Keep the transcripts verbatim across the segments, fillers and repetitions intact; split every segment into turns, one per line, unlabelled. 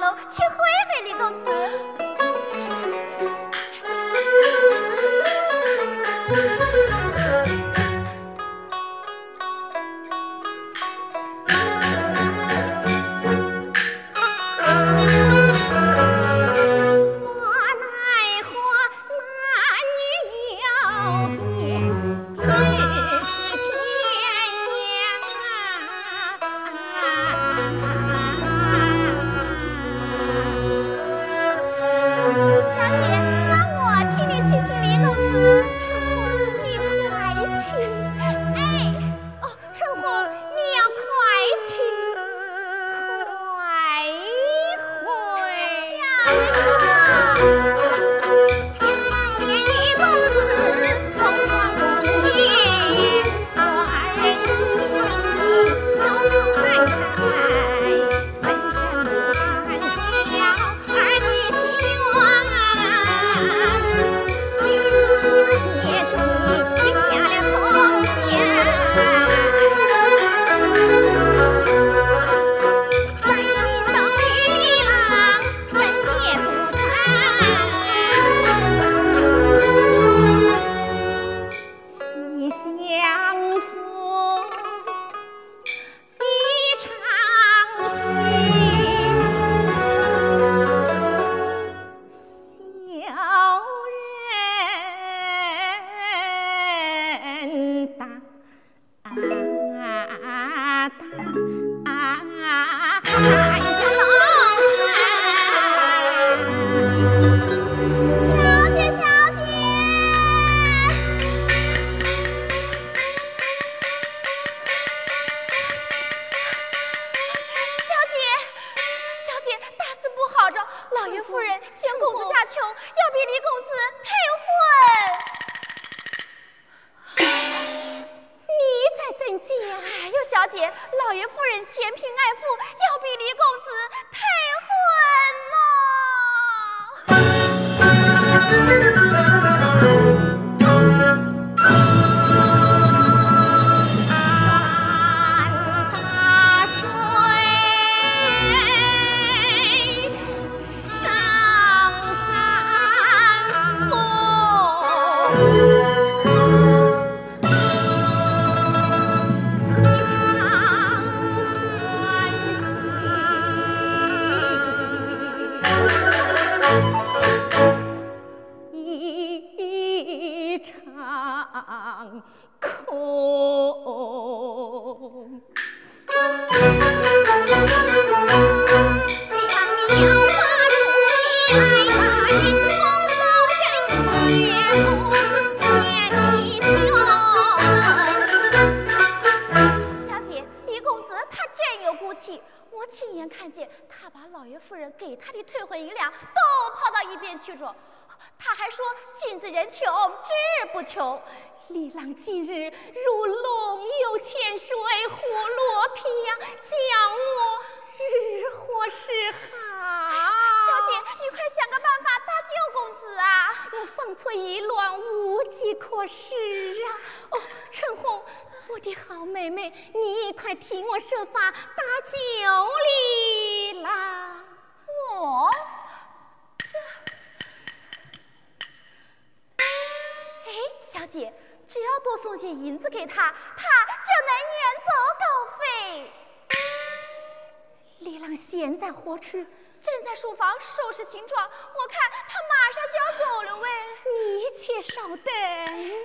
去会会李公子。
李郎今日如龙游浅水，虎落平阳，将我日活是好。
小姐，你快想个办法搭救公子啊！
我方寸已乱，无计可施啊！哦，春红，我的好妹妹，你快替我设法搭救李郎。
我这……哎，小姐。只要多送些银子给他，他就能远走高飞。
李郎现在何处？
正在书房收拾行装，我看他马上就要走了喂。
你且稍等。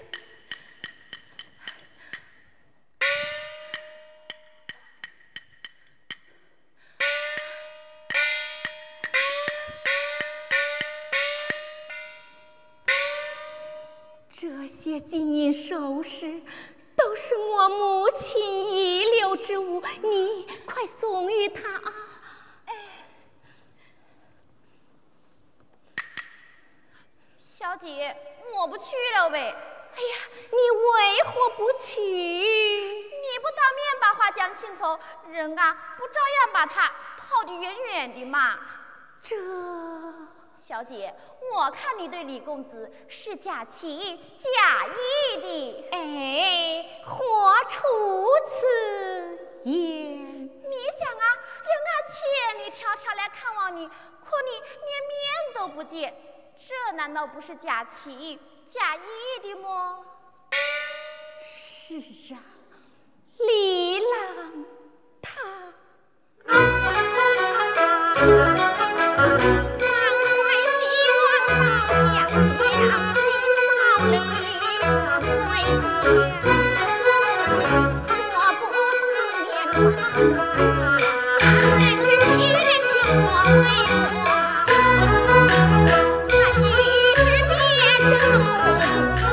这些金银首饰都是我母亲遗留之物，你快送与他啊！
哎，小姐，我不去了喂。
哎呀，你为何不去？
你不当面把话讲清楚，人啊不照样把他跑得远远的嘛？
这。
小姐，我看你对李公子是假情假意的。
哎，何出此言？
你想啊，人啊千里迢迢来看望你，可你连面都不见，这难道不是假情假意的吗？
是啊，李郎他难怪希望好像样，今早里回乡，我不当年把人之心人情我为我，他一直憋着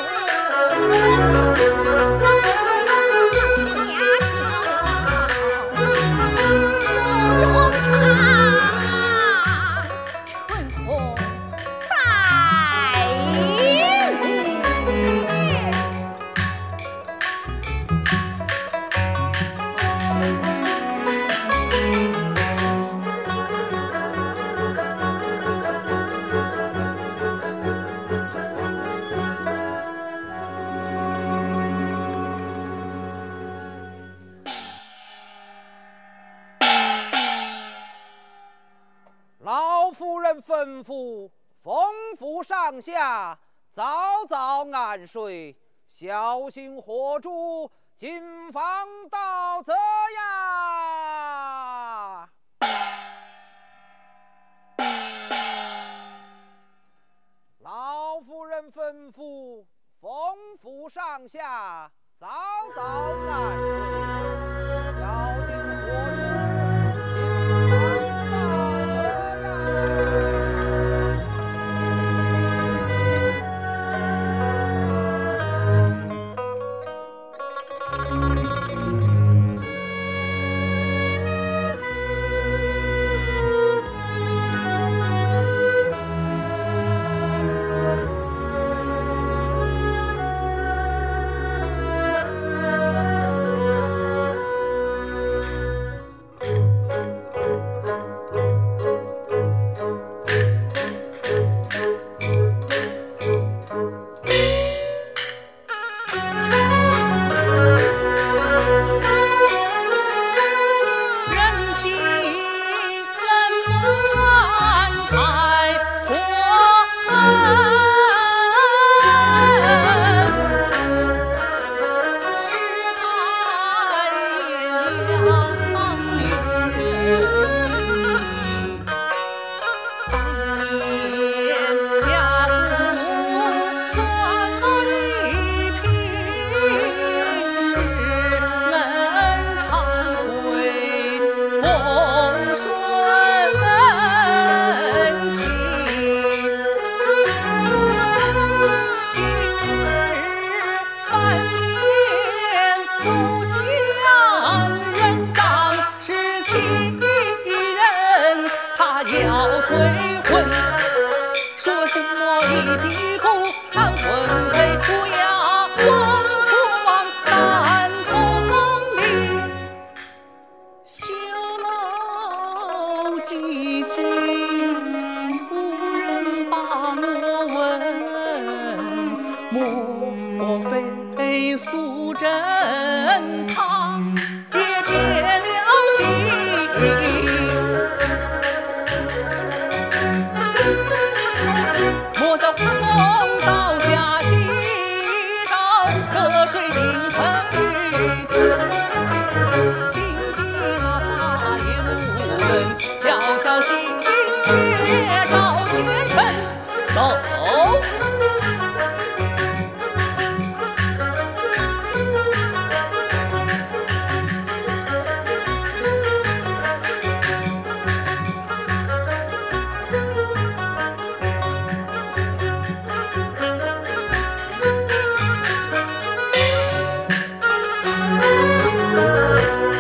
吩咐丰府上下早早安睡，小心火烛，谨防盗贼呀！老夫人吩咐丰府上下早早安睡，小心火烛。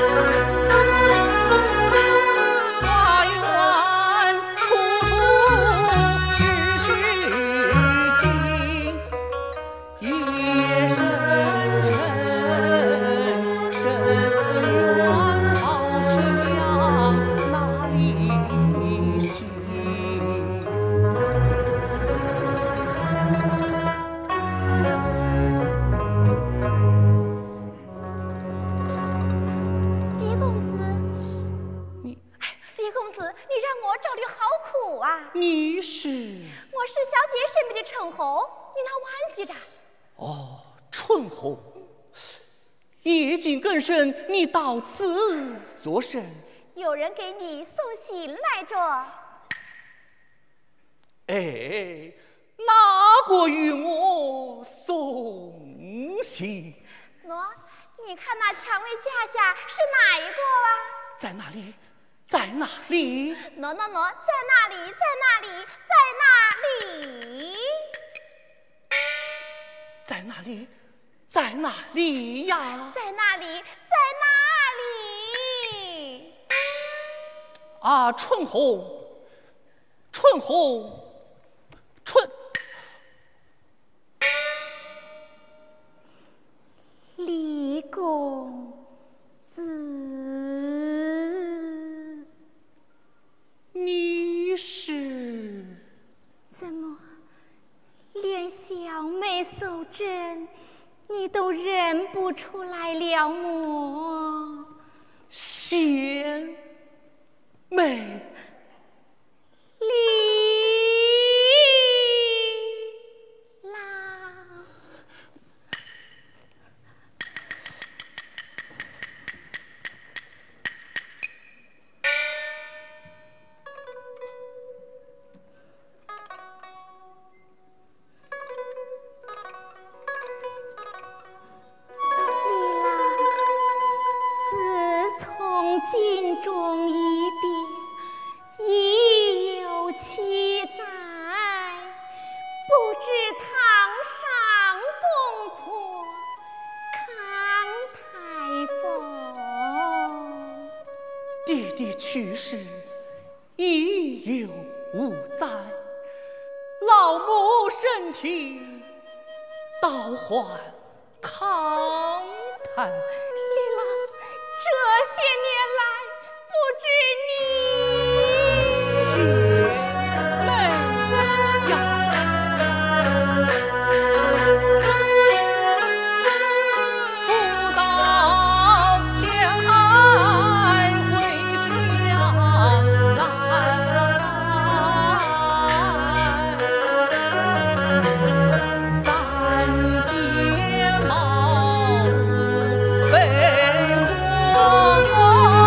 花园处处
李公子，你让我找的好苦啊！
你是？
我是小姐身边的陈红，你那忘记着？
哦，春红，夜静更深，你到此作甚？
有人给你送信来着。
哎，哪个与我送信？
喏，你看那蔷薇架下是哪一个啊？
在哪里？在哪里？
喏喏喏，在那里，在那里，在那里，
在哪里？在哪里呀？
在那里，在那里。
啊，春红，春红，春。
李公子，
你是？
怎么连小妹素贞你都认不出来了么？
贤妹，
李郎。镜中一别已有七载，不知堂上公婆康太否？
爹爹去世已有五载，老母身体倒还康泰。
李郎，这些年来不知你
贤妹呀，父早相爱会相爱，三阶茅被我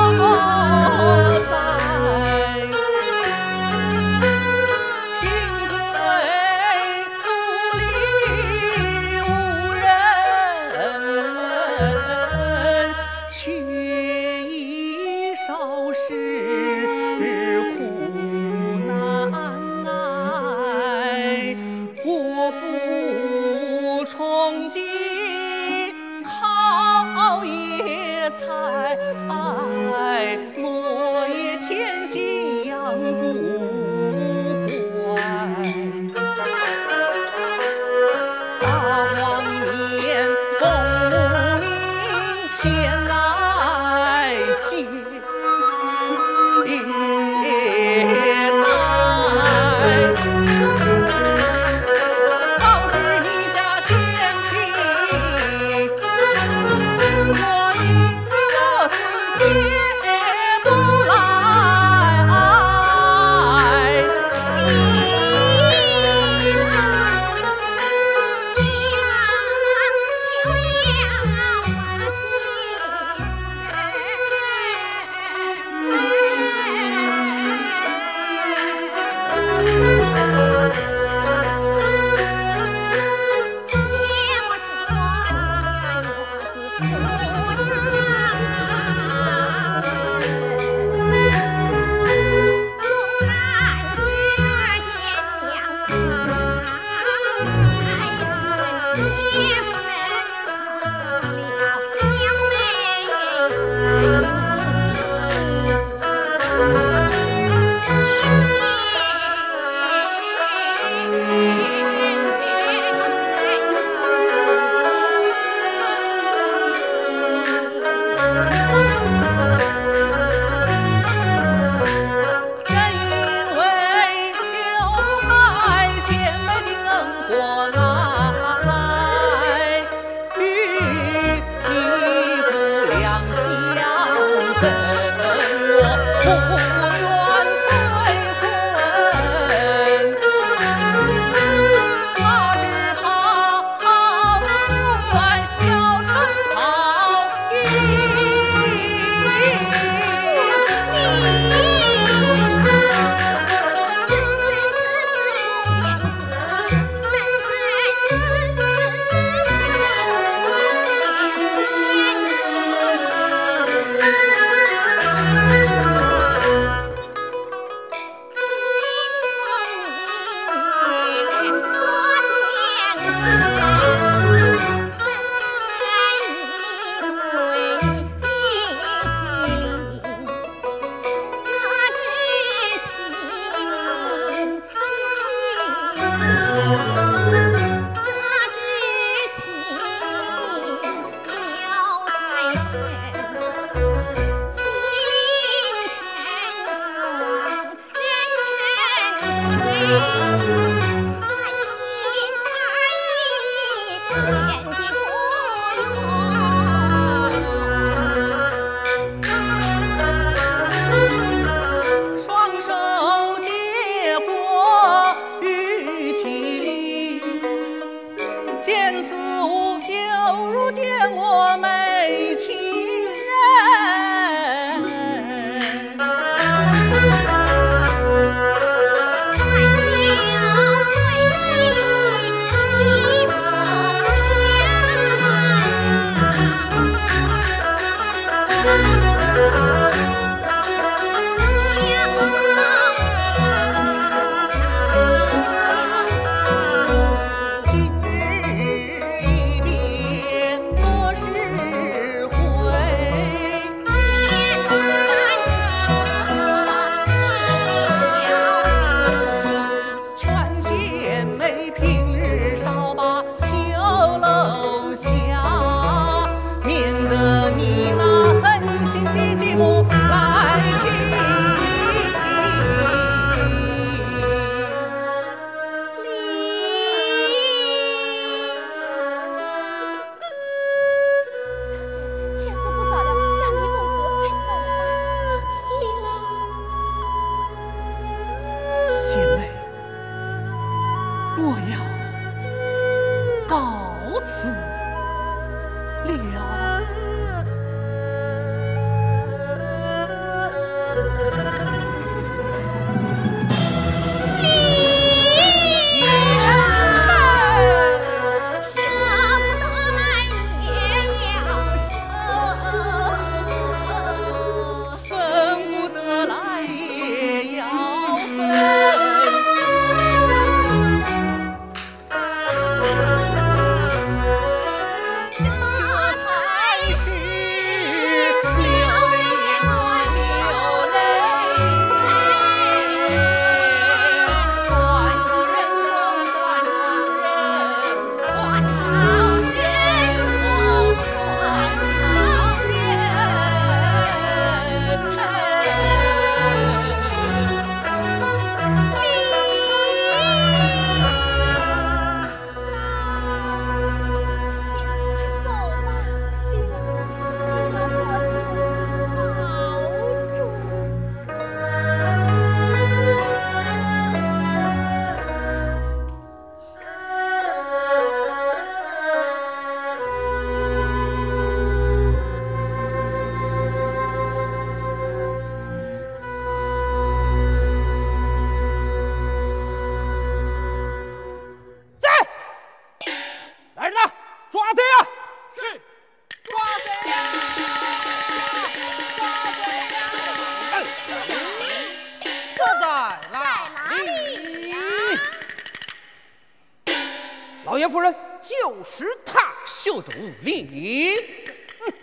爷夫人，就是他，
休得无礼！
嗯、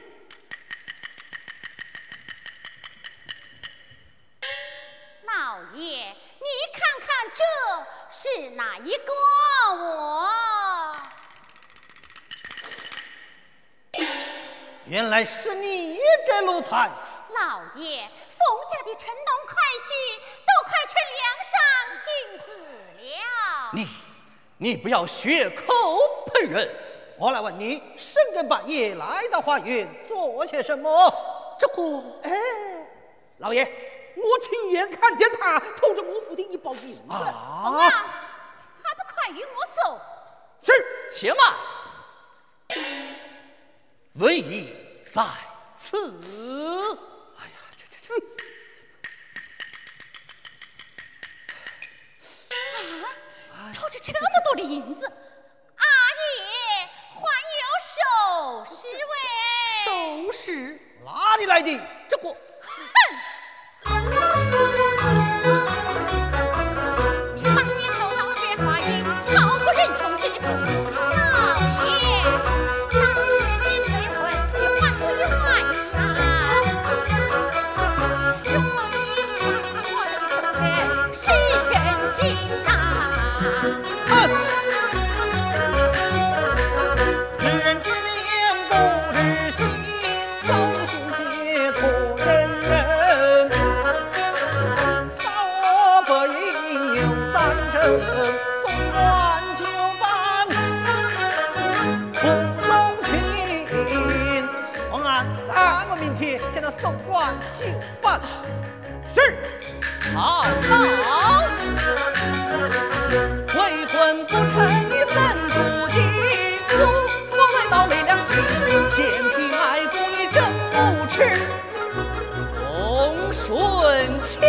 老爷，你看看这是哪一个我？
原来是你这奴才！
老爷，冯家的陈农快婿都快成梁上君子了。
你，你不要血口喷人！我来问你，深更半夜来到花园做些什么？这个，
哎，老爷，我亲眼看见他偷着我府的一包银子。
啊，还不快与我走？
是，
且慢。文艺在此。
哎呀，这这这！
啊，偷着这么多的银子，阿爷还有首饰喂？
首饰哪里来的？这个，
哼！你当年偷盗薛花园，好过人穷之妇。老爷，当日你退婚，你还不还呀？如今我的夫人是真心呐。
哼！知人知面不知心，忠心协托人人。道不应有战争，送官就办，不容情。王安，咱们明天将他送官就办。
是。
好好。未婚不成你怎不敬？如我为倒昧良心，嫌贫爱富你真无耻。冯顺清，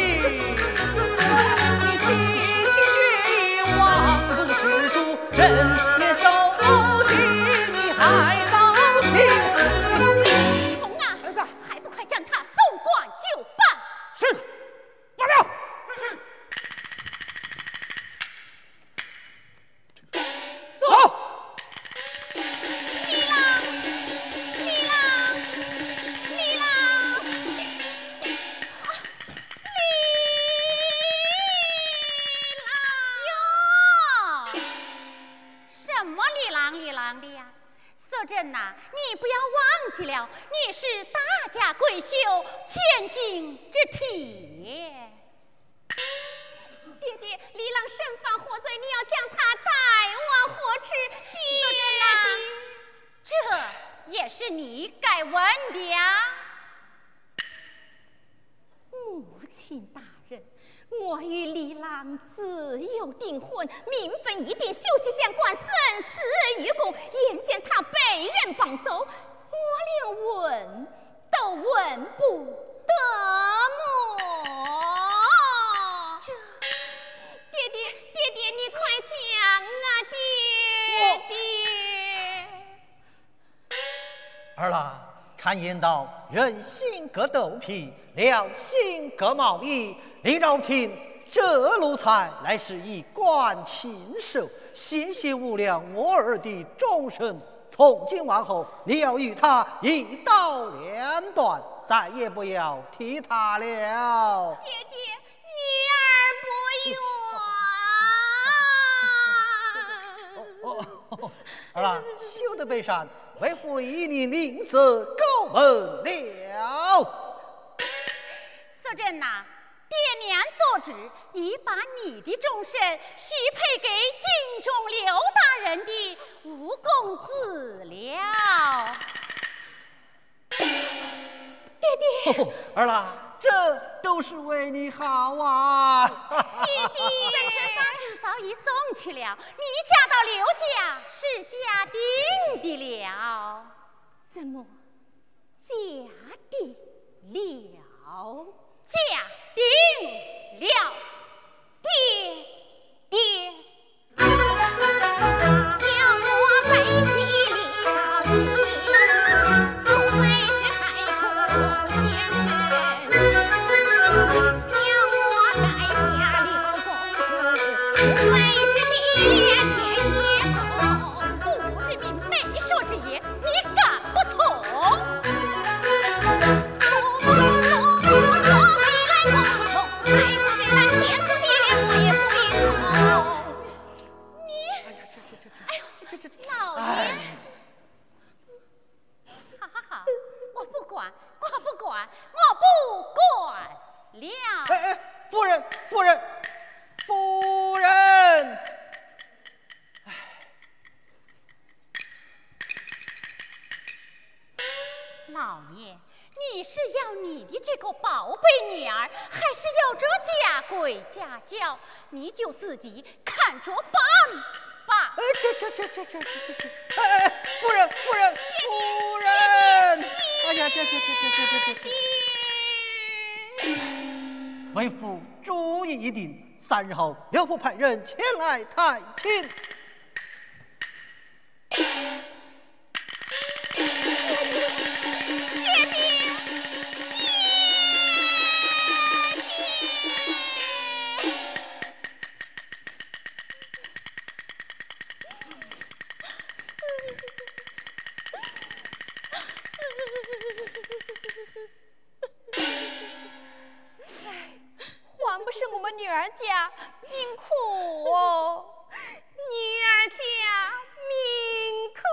你提起绝望不识书，人面兽心，你还高兴？
冯啊，还不快将他送官就办？
是，完了。
是。
走。
李郎，李郎，李郎，李郎哟！什么李郎李郎的呀？色珍呐，你不要忘记了，你是大家闺秀，千金之体。爹爹，李郎身犯活罪，你要将他带往何处？爹爹，这也是你该问的呀。母亲大人，我与李郎自有订婚，名分一定，休戚相关，生死与共。眼见他被人绑走，我连问都问不得么。这，爹爹，爹爹，你快讲啊，爹爹！
儿郎，常言道，人心隔肚皮，良心隔毛衣。林昭听，这奴才乃是一贯禽兽，险些无量我儿的终身。从今往后，你要与他一刀两断，再也不要提他了。
爹爹，女儿不
哦哦，儿郎，休得悲伤，为父以你领子高门了。
色珍呐，爹娘做主，已把你的终身许配给京中刘大人的吴公子了。爹爹，
哦，儿郎，这都是为你好啊！
爹爹，本身八字早已送去了，你嫁到刘家是家定的了。
怎么假的了？
假定了，爹爹，要我背起李昭仪，除非是海枯先生；要我改嫁刘公子，除非是爹天也好。
哎哎，夫人，夫人，夫人！
老爷，你是要你的这个宝贝女儿，还是要这家规家教？你就自己看着办吧。
哎，这这这这这这这！哎哎，夫人，夫人，夫人！哎呀，这这这这这这这！为父主意已定，三日后刘父派人前来探亲。
还不是我们女儿家命苦哦，女儿家命苦。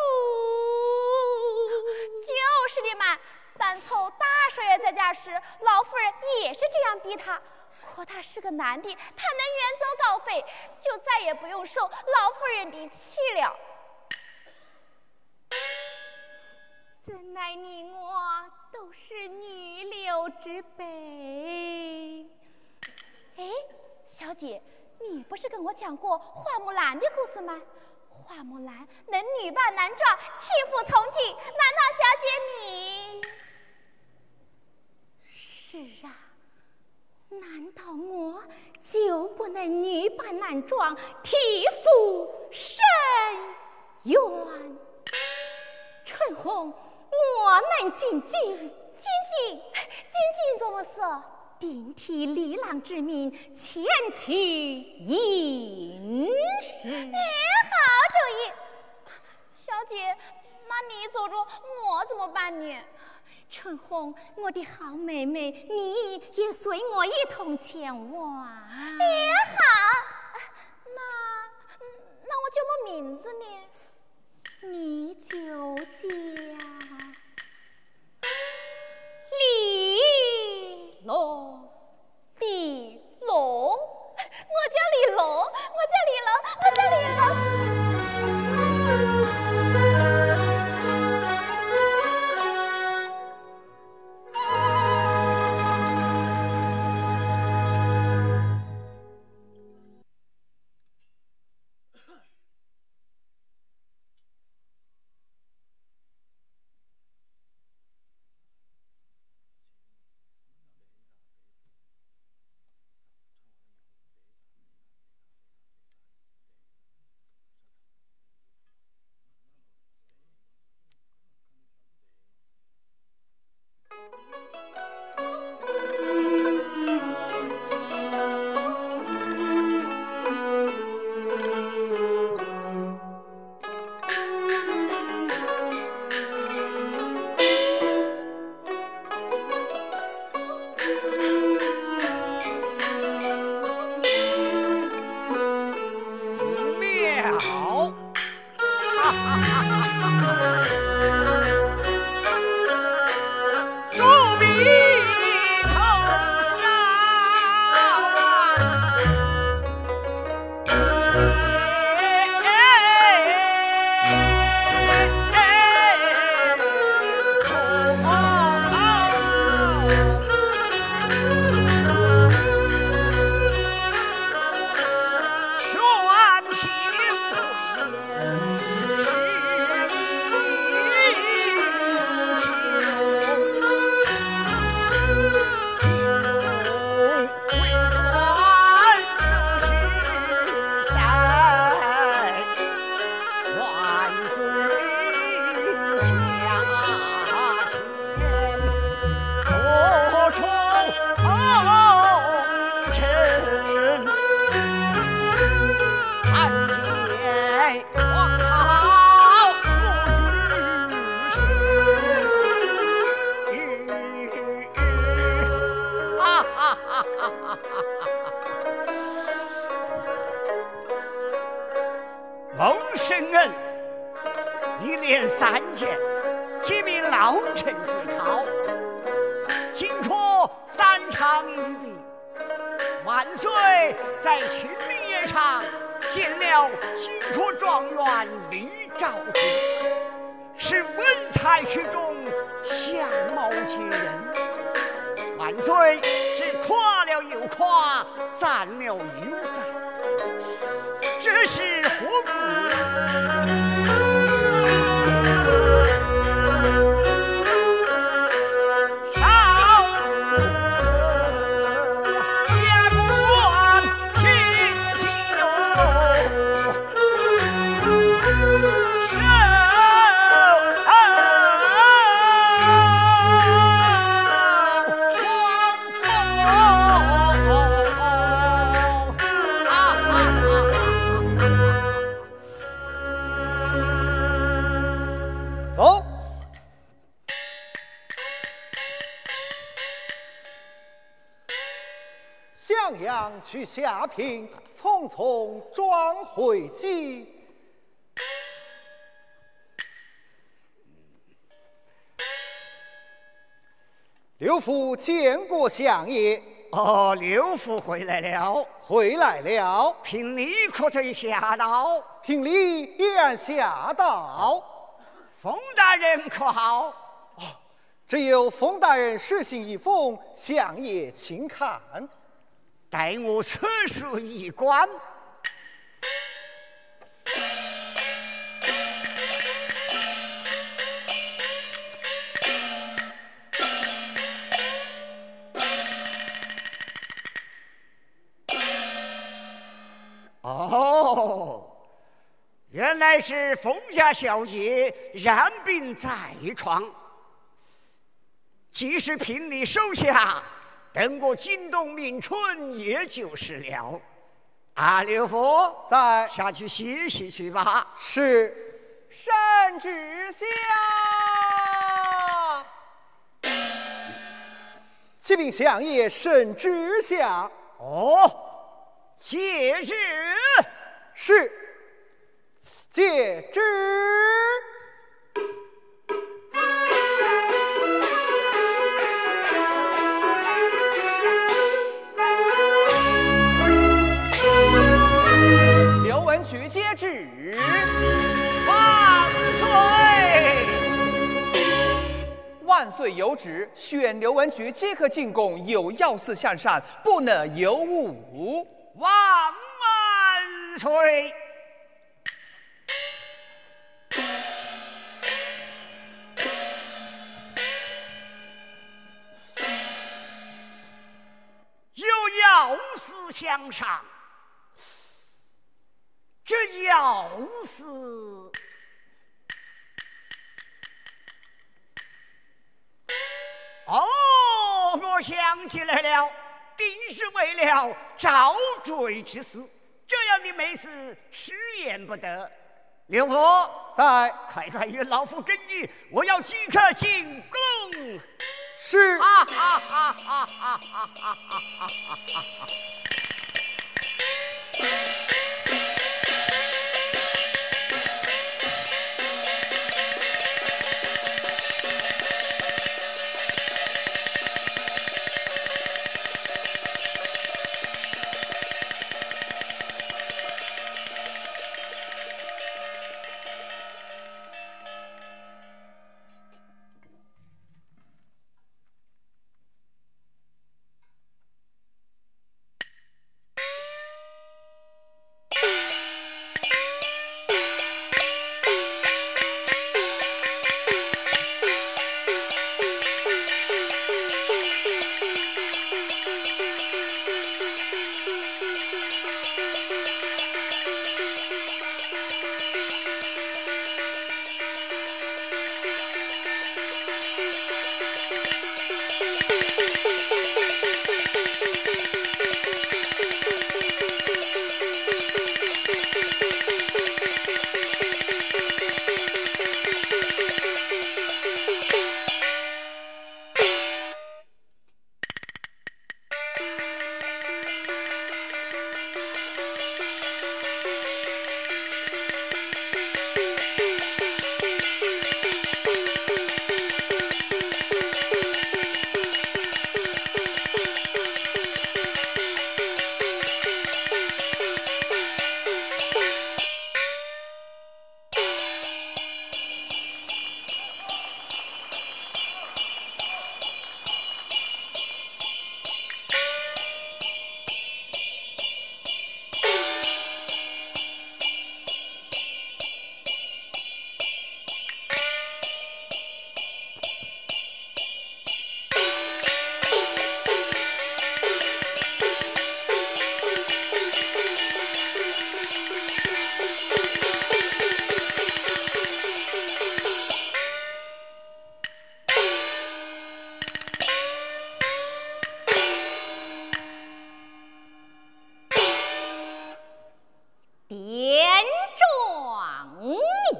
就是的嘛，当初大少爷在家时，老夫人也是这样逼他。可他是个男的，他能远走高飞，就再也不用受老夫人的气了。
怎奈你我都是女流之辈。
哎，小姐，你不是跟我讲过花木兰的故事吗？花木兰能女扮男装，替父从军，难道小姐你？
是啊，难道我就不能女扮男装，替父伸冤？春红，我们进京，
进京，进京怎么说？
顶替李郎之命前去应试。
哎，好主意！小姐，那你走着，我怎么办呢？
春红，我的好妹妹，你也随我一同前往。
哎，好，那那我叫什么名字呢？
你就叫李龙。
李龙，我叫李龙，我叫李龙，我叫李龙。
孟圣人一连三件，几名老臣之考，今出三长一笔， 万岁！在清明夜场见了金科状元李兆基，是文才曲中，相貌绝人。万岁是夸了又夸，赞了又赞，这是何故？
去下聘，匆匆转回京。刘父见过相爷。
哦，刘父回来了，
回来了。
聘礼可曾下到？
聘礼已然下到。
封大人可好？
哦，只有封大人实行一封，相爷请看。
待我此书一观。哦，原来是封家小姐染病在床，即使凭你收下，等我惊动明春也就是了。啊，刘福，
在
下去歇息去吧。
是。
圣旨下。
启禀相爷，圣旨下。
哦。接旨。
是。接旨。
刘文举接旨。
万岁！
万岁有旨，选刘文举皆可进贡，有要事向善，不能有误。
万万岁！有要事向上，这要事哦，我想起来了，定是为了招赘之事。这样的美事迟延不得。刘福
在，
快传与老夫跟议，我要即刻进宫。
是。
哈哈哈哈哈哈哈哈！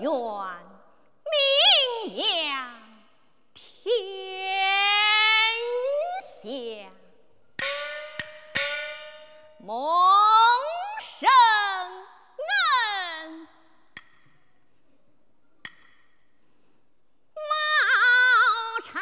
愿名扬天下，蒙生恩。毛茶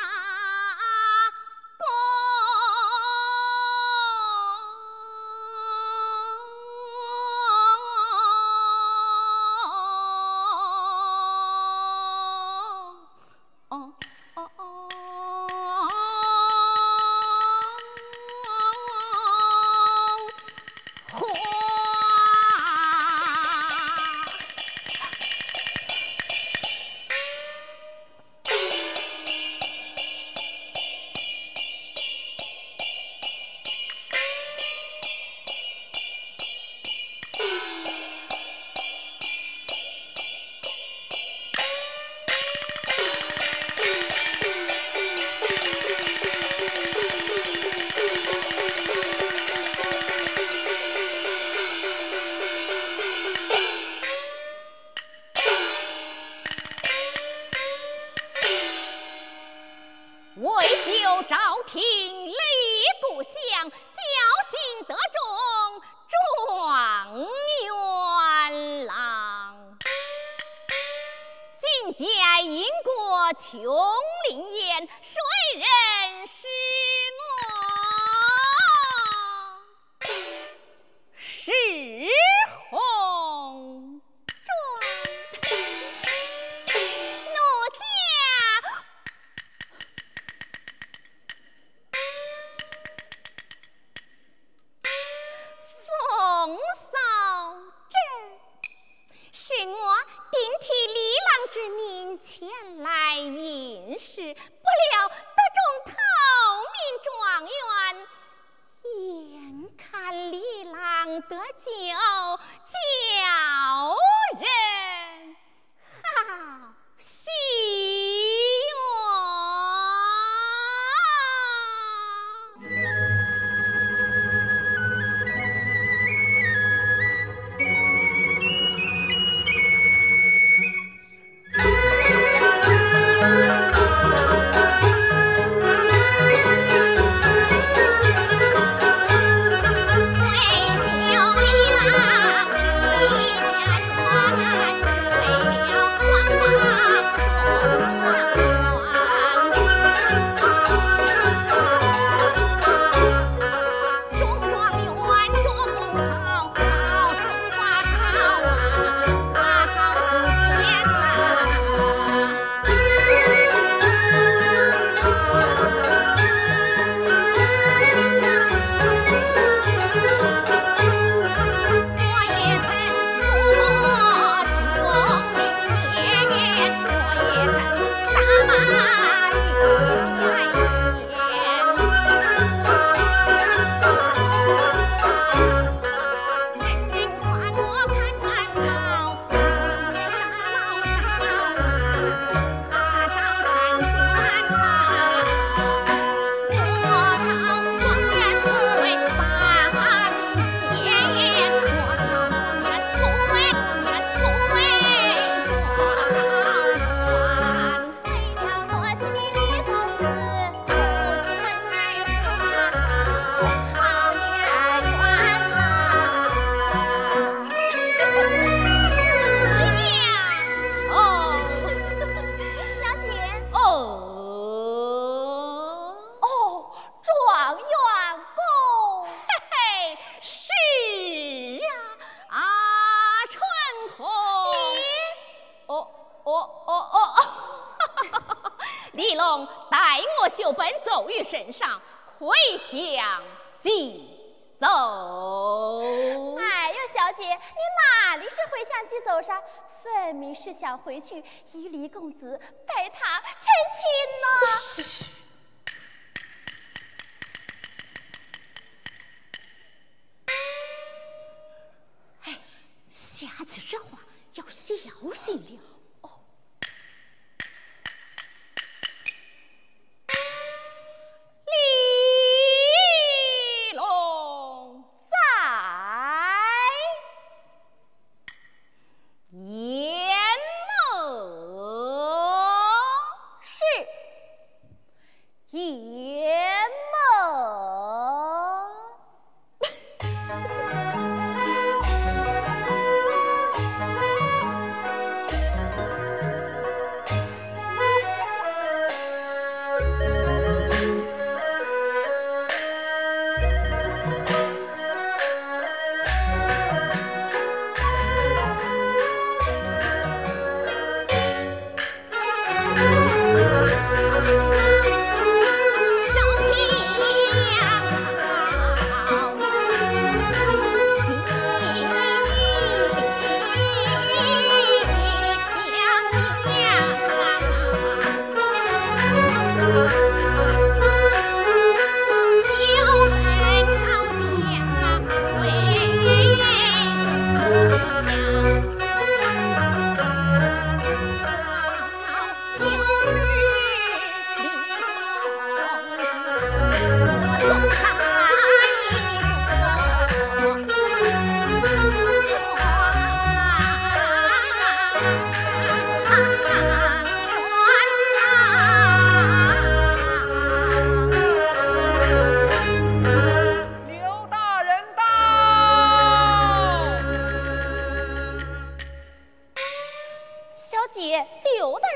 为救朝廷立故乡，侥幸得中状元郎。今家因过琼林宴，谁人是我？是红妆。奴家风骚镇，是我顶替李郎之命前来应试，不料得中头名状元。眼看李郎得救，叫人好喜就本奏于身上，回乡即走。
哎呦，小姐，你哪里是回乡即走上？分明是想回去与李公子拜他成亲呢。
哎，下次这话要小心了。
严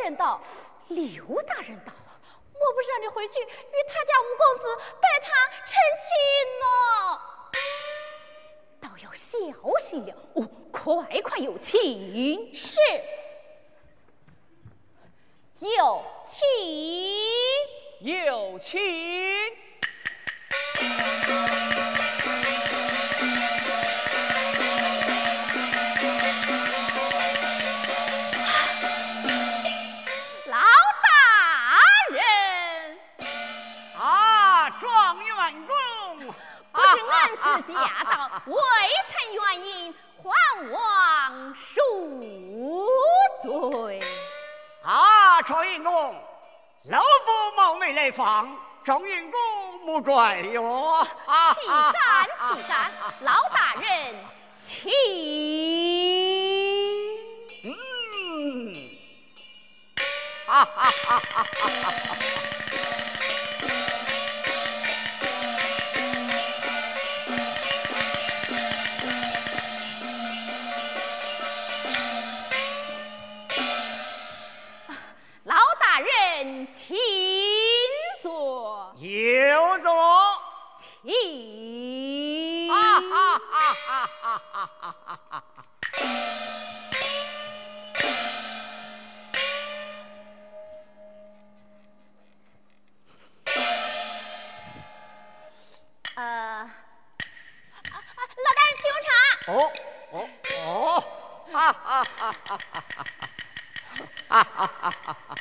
人道：“刘大人道，我不是让你回去与他家五公子拜他成亲呢。”倒要小心了哦，快快有请。是，有请，
有请。
老大人
啊，状元公。
不知恩赐驾到，未曾原因，还望恕罪。
啊，状元公，老夫冒昧来访，状元公莫怪哟。
岂敢岂敢，老大人请。
嗯，哈哈哈哈哈哈。
请坐，
有座，
请。
哈哈哈哈哈哈哈哈！
呃，老大人请用茶。
哦哦哦！哈哈哈哈哈哈！哈哈哈哈哈！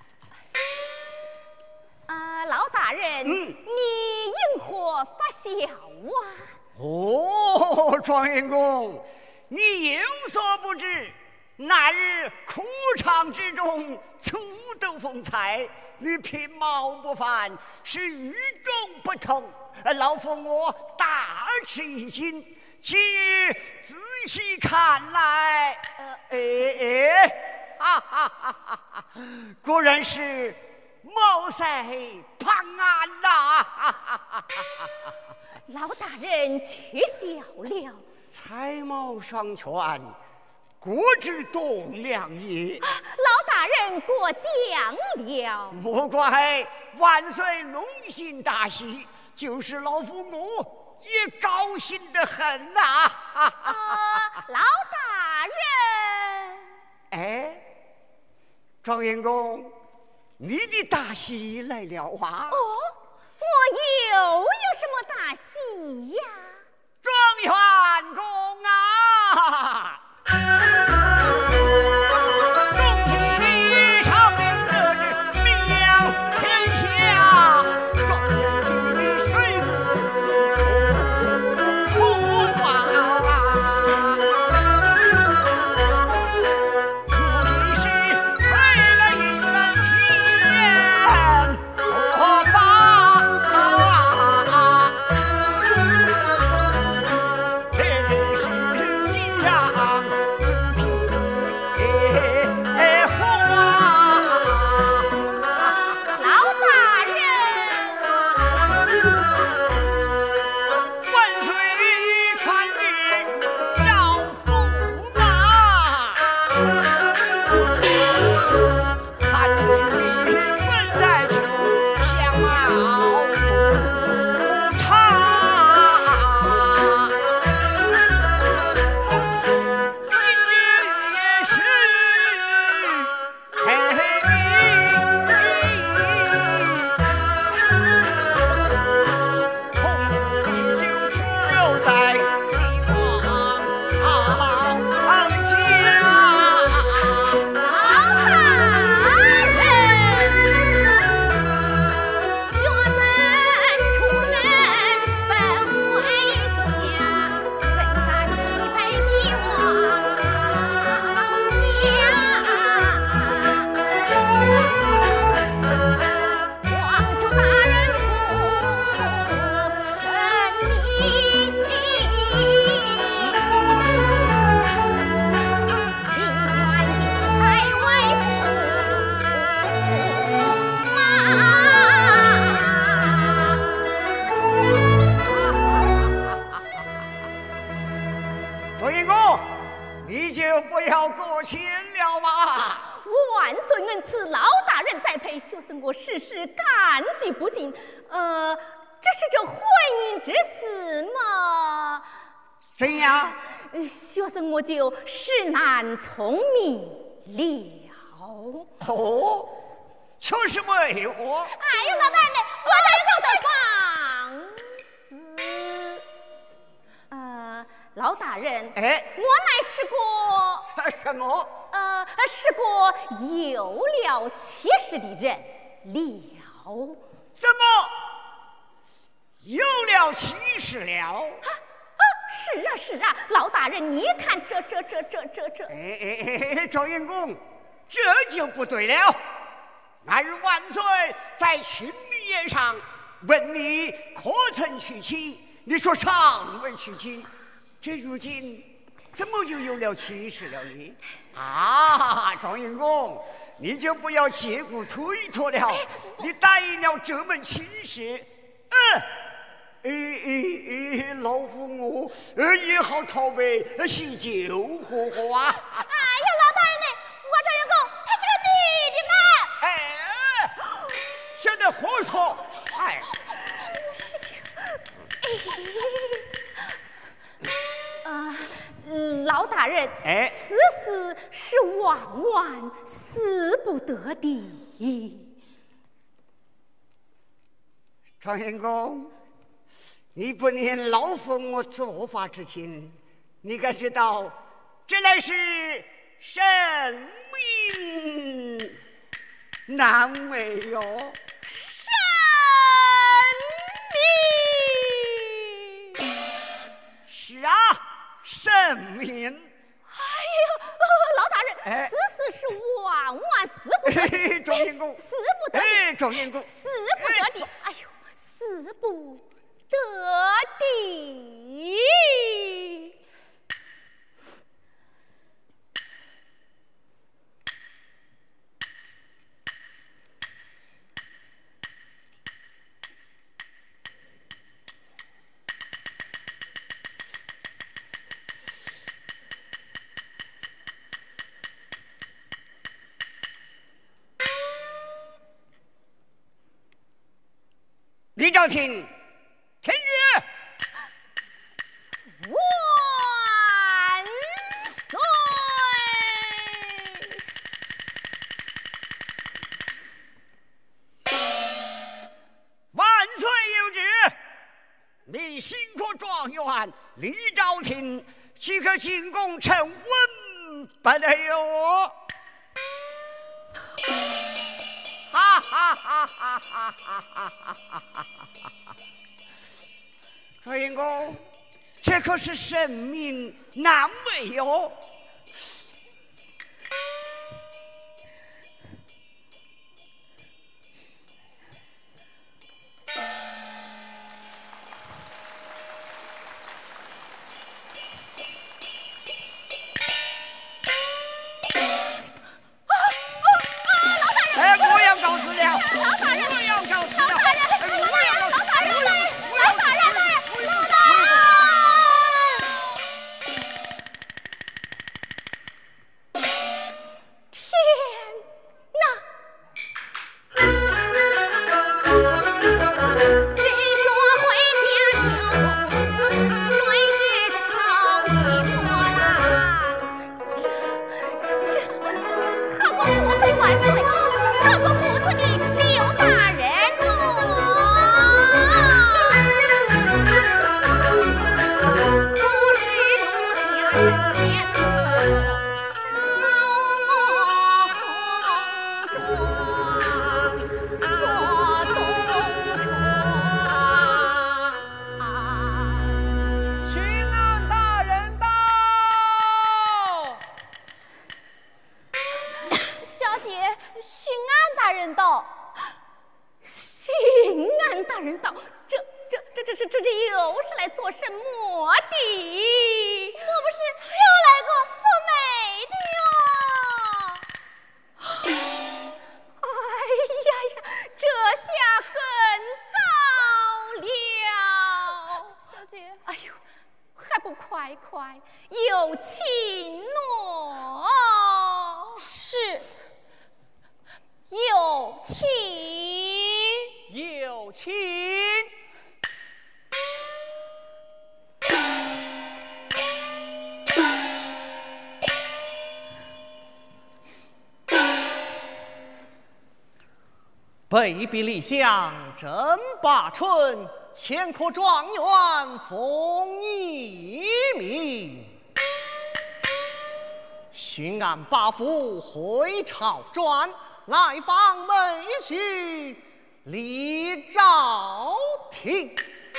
啊，老大人，
嗯，
你因何发笑啊？
哦，状元公，你有所不知，那日哭场之中，粗斗风采，你品貌不凡，是与众不同。老夫我大吃一惊，今日仔细看来，呃，哎哎，哈哈哈哈哈，果然是貌赛庞安呐！
老大人却笑了。
才貌双全，国之栋梁也。
老大人过奖了。
莫怪万岁龙心大喜，就是老夫我也高兴得很呐、啊！
啊，老大人。
哎，状元公，你的大喜来了啊！
哦，我又有什么大喜呀？
状元公啊！恭喜你长命得志，名扬天下，状元及你水红花。如今是为了一门天佛法，这是金上哎花。
老大人，
万岁传令赵驸马，汉里文在处，相貌不差。今日也是黑明，孔子你就出肉在帝王家。
老大人，学生出身本为下，怎敢匹配帝王家？望求大人扶神明，另选英才为驸马。
状元公，你就不要过谦了吧。
万岁恩赐，老大人栽培，学生我事事感激不尽。呃，这是这婚姻之事嘛？
怎样？
学生我就识难聪明了。
哦，却是为何？
哎呦，老大人，我在
放肆。呃，老大人，
哎，
我乃是个
什么？
呃，是个有了妻室的人了。
怎么有了妻室了？
啊啊，是啊是啊，老大人，你看这这这这这这……
哎哎哎，赵云公，这就不对了。那日万岁在清明宴上问你可曾娶妻，你说尚未娶妻，这如今怎么又有了妻室了呢？啊，庄云公，你就不要借故推脱了，你答应了这门亲事，嗯。哎哎哎，老夫我呃也好讨杯喜酒喝喝啊！
哎呀，老大人呢？我赵云公他是个女的嘛！
哎，这得胡说！哎，
啊，老大人，
哎，
此事是万万死不得的。
庄云公。你不念老夫我做法之情，你该知道，这乃是神明难为哟。
神明
是啊，神明。
哎呀，老大人，
哎、
此事是万万死不得。
庄云公，
死不得的。
哎，庄云公，
死不得的。哎呦，死不得的。
李兆廷，天日
万岁！
万岁有旨，你新科状元李兆廷即可进宫成文不得哟！哈哈哈哈哈哈哈哈！赵云公，这可是神明难为哟！
有请。
有请。
卑鄙立相争霸春，前科状元封一名。巡按八府回朝转，来访美婿李兆廷。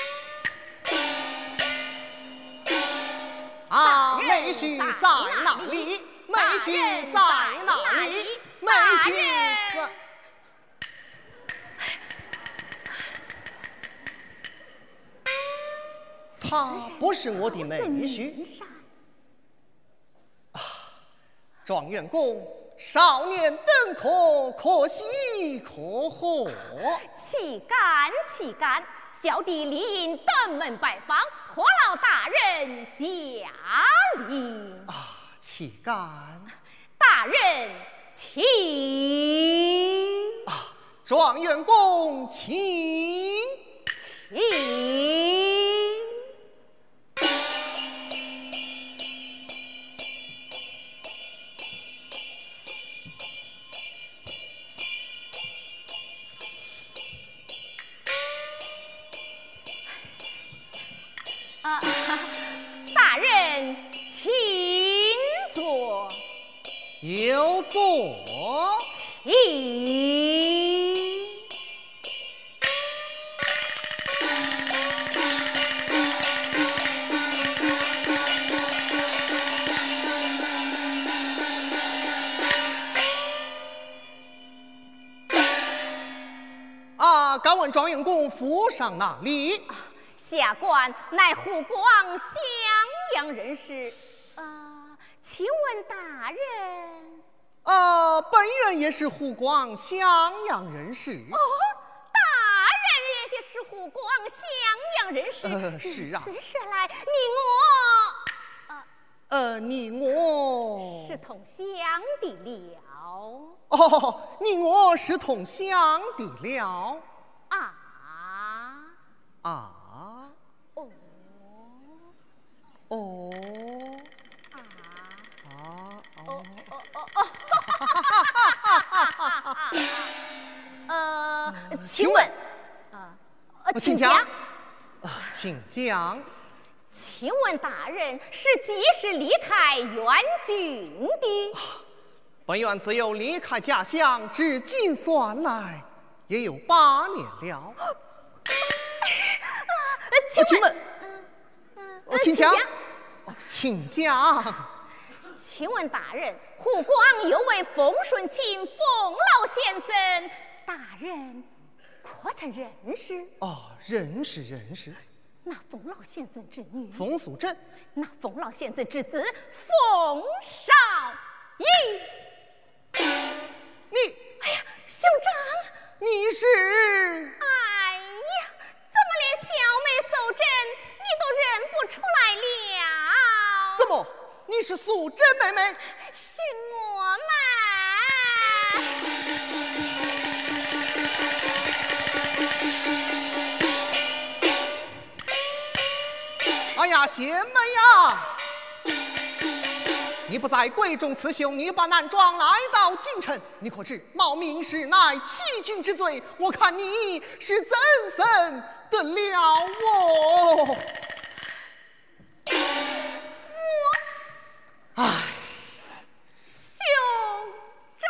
啊，美婿在哪里？美婿在哪里？美婿在。他不是我的美婿啊！状元公，少年登科，可喜可贺。
岂敢岂敢！小弟理应登门拜访，何劳大人驾临
啊！岂敢！
大人请
啊！状元公请
请。啊，大人请坐。
有座。
请。
啊，敢问状元公府上哪里？
下官乃湖广襄阳人士，啊，请问大人？
啊，本人也是湖广襄阳人士。
哦，大人也是湖广襄阳人士。
呃，是啊。
此说来，你我，啊，
呃，你我
是同乡的了。
哦，你我是同乡的了。
啊
啊。
哦
哦
啊
啊
哦
哦
哦哦哦！呃，请问，啊，呃，请讲。
啊，请讲。
请问大人是几时离开原郡的？
本院自由离开家乡，至今算来也有八年了。
请问，
请问，
呃
请讲，
讲
请讲。
请问大人，湖广有位冯顺清冯老先生，大人可曾认识？
哦，认识认识。
那冯老先生之女
冯素贞，
那冯老先生之子冯绍义。
你，
哎呀，兄长，
你是？
哎呀，怎么连小妹素贞你都认不出来了？
怎么？你是素贞妹妹？
是我们。
哎呀，贤妹呀！你不在贵重刺绣，你把男装来到京城，你可知冒名士乃欺君之罪？我看你是怎生得了我？
我，
唉，
兄长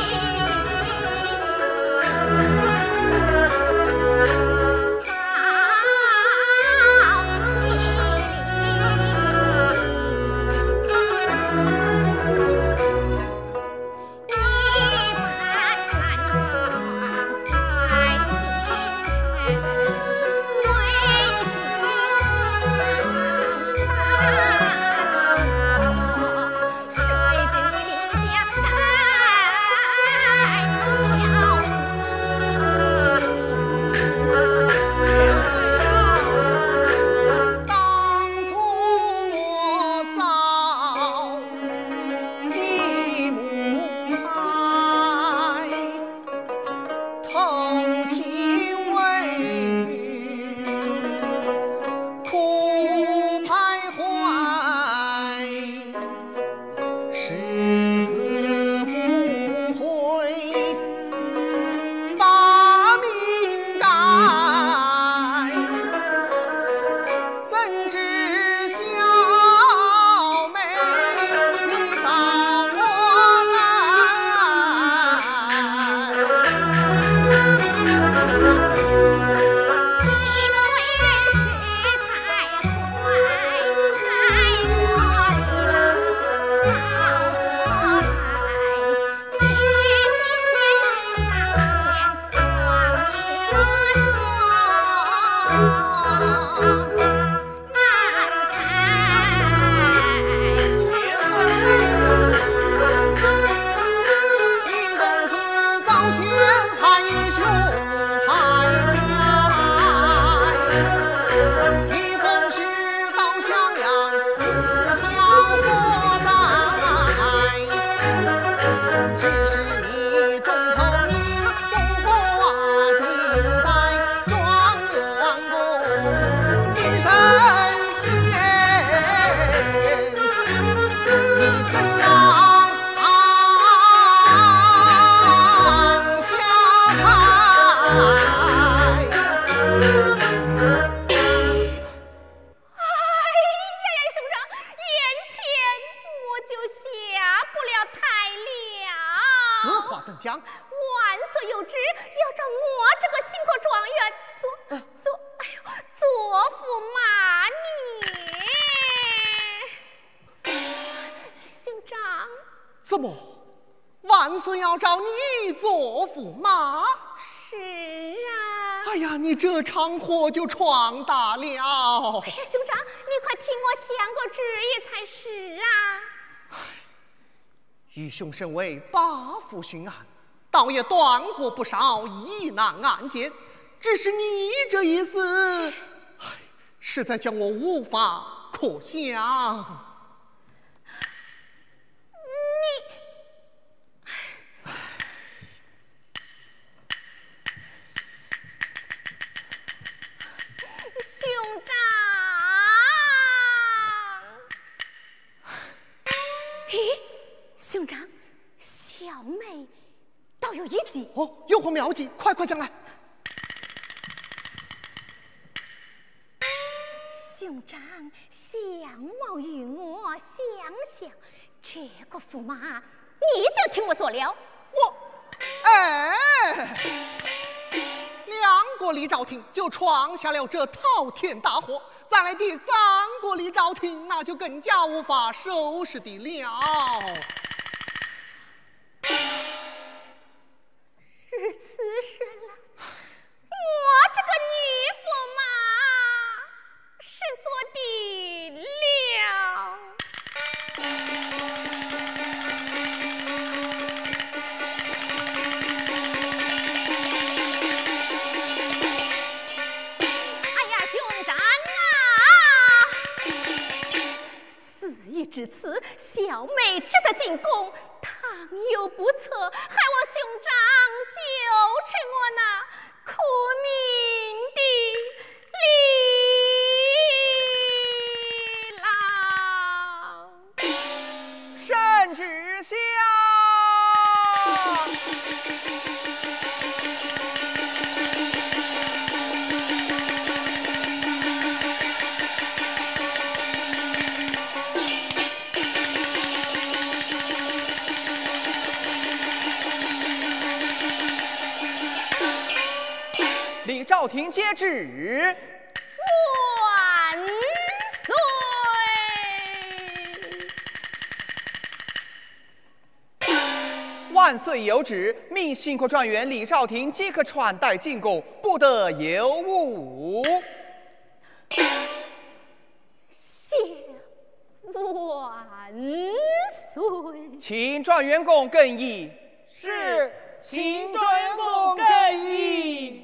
啊！
讲。
万岁有旨，要找我这个新科状元做做，哎呦，做驸马呢？兄长，
怎么？万岁要找你做驸马？
是啊。
哎呀，你这场祸就闯大了。哎
呀，兄长，你快听我相个旨意才是啊。
愚兄身为八府巡按，倒也断过不少疑难案件，只是你这一死，唉，实在叫我无法可想。
兄长，咦，兄长，小妹倒有一计。
哦，有何妙计？快快讲来。
兄长，相貌与我相像，这个驸马你就听我做了。
我，哎。两国李昭廷就闯下了这滔天大祸，再来第三国李昭廷，那就更加无法收拾的了。
是此事了，我这个女驸马是做的了。至此，小妹值得进宫，倘有不测，害我兄长就成我那苦命
圣
的郎。
旨下。李昭廷接旨。
万岁！
万岁有旨，命新科状元李昭廷即刻传带进宫，不得有误。
谢万岁！
请状元公更衣。
是，请状元公更衣。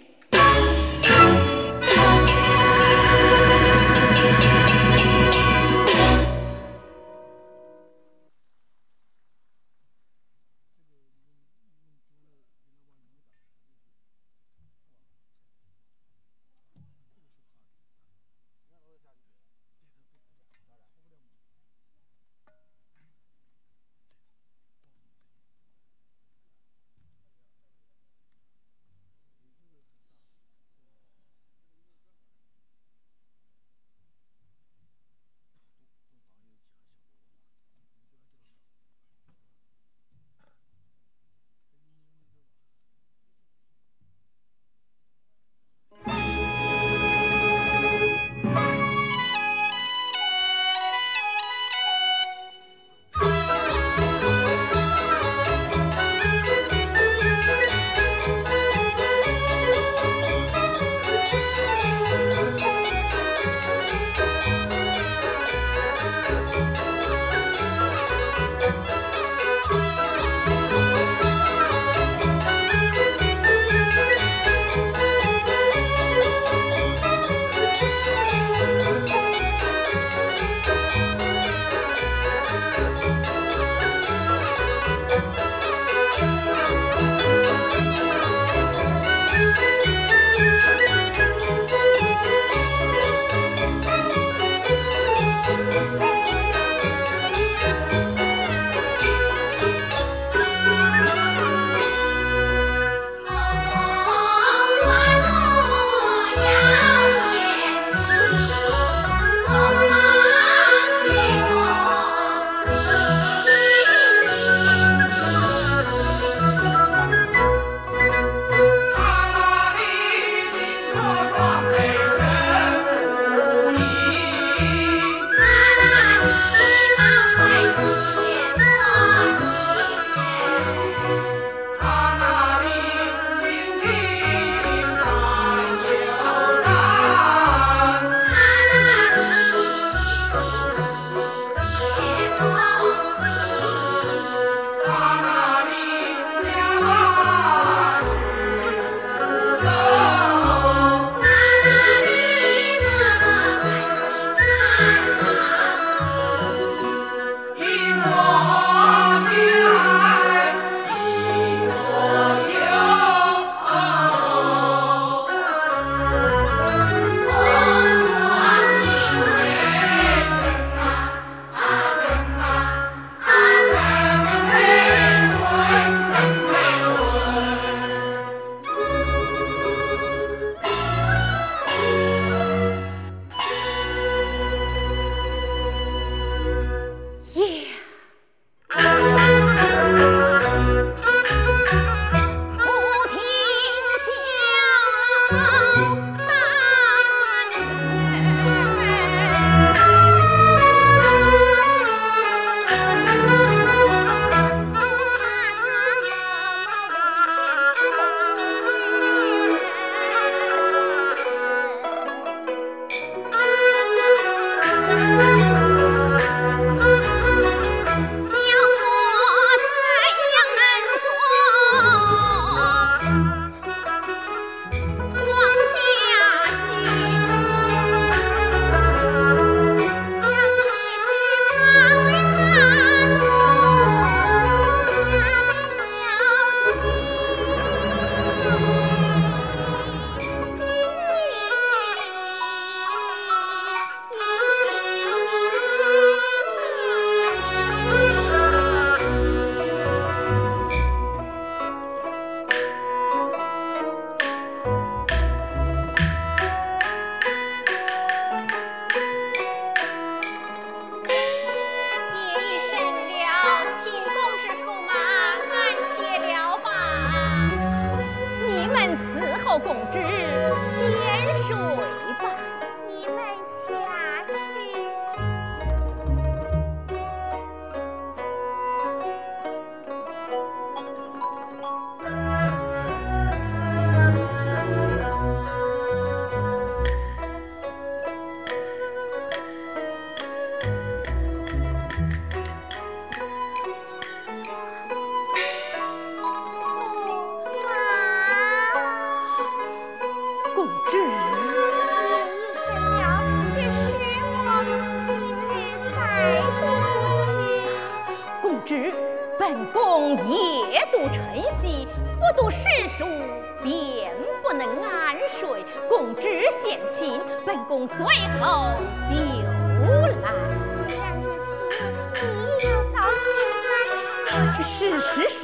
本宫夜读晨曦，不读诗书，便不能安睡。公知贤亲，本宫随后就来。
既然如此，你要早些安睡。
是是是。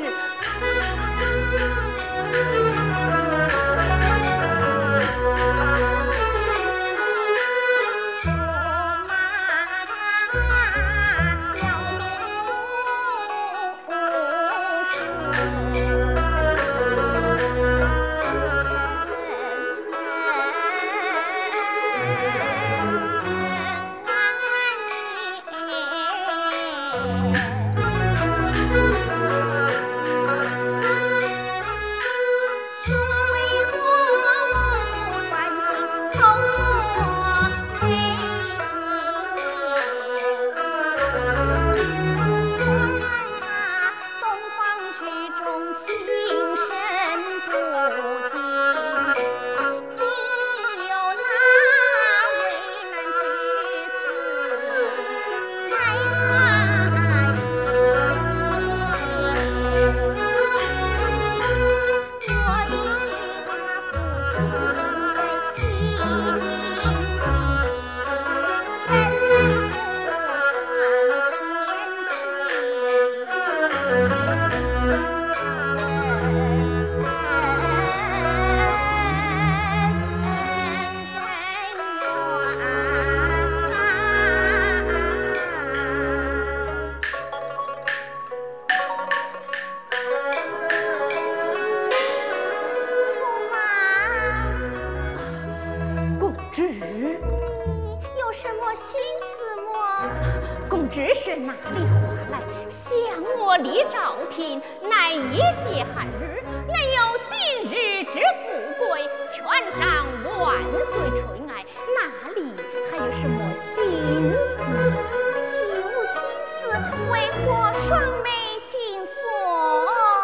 这是哪里话来？想我离朝廷，乃一介寒日，能有今日之富贵，全仗万岁垂爱，哪里还有什么心思？
岂无心思？为何双眉紧锁？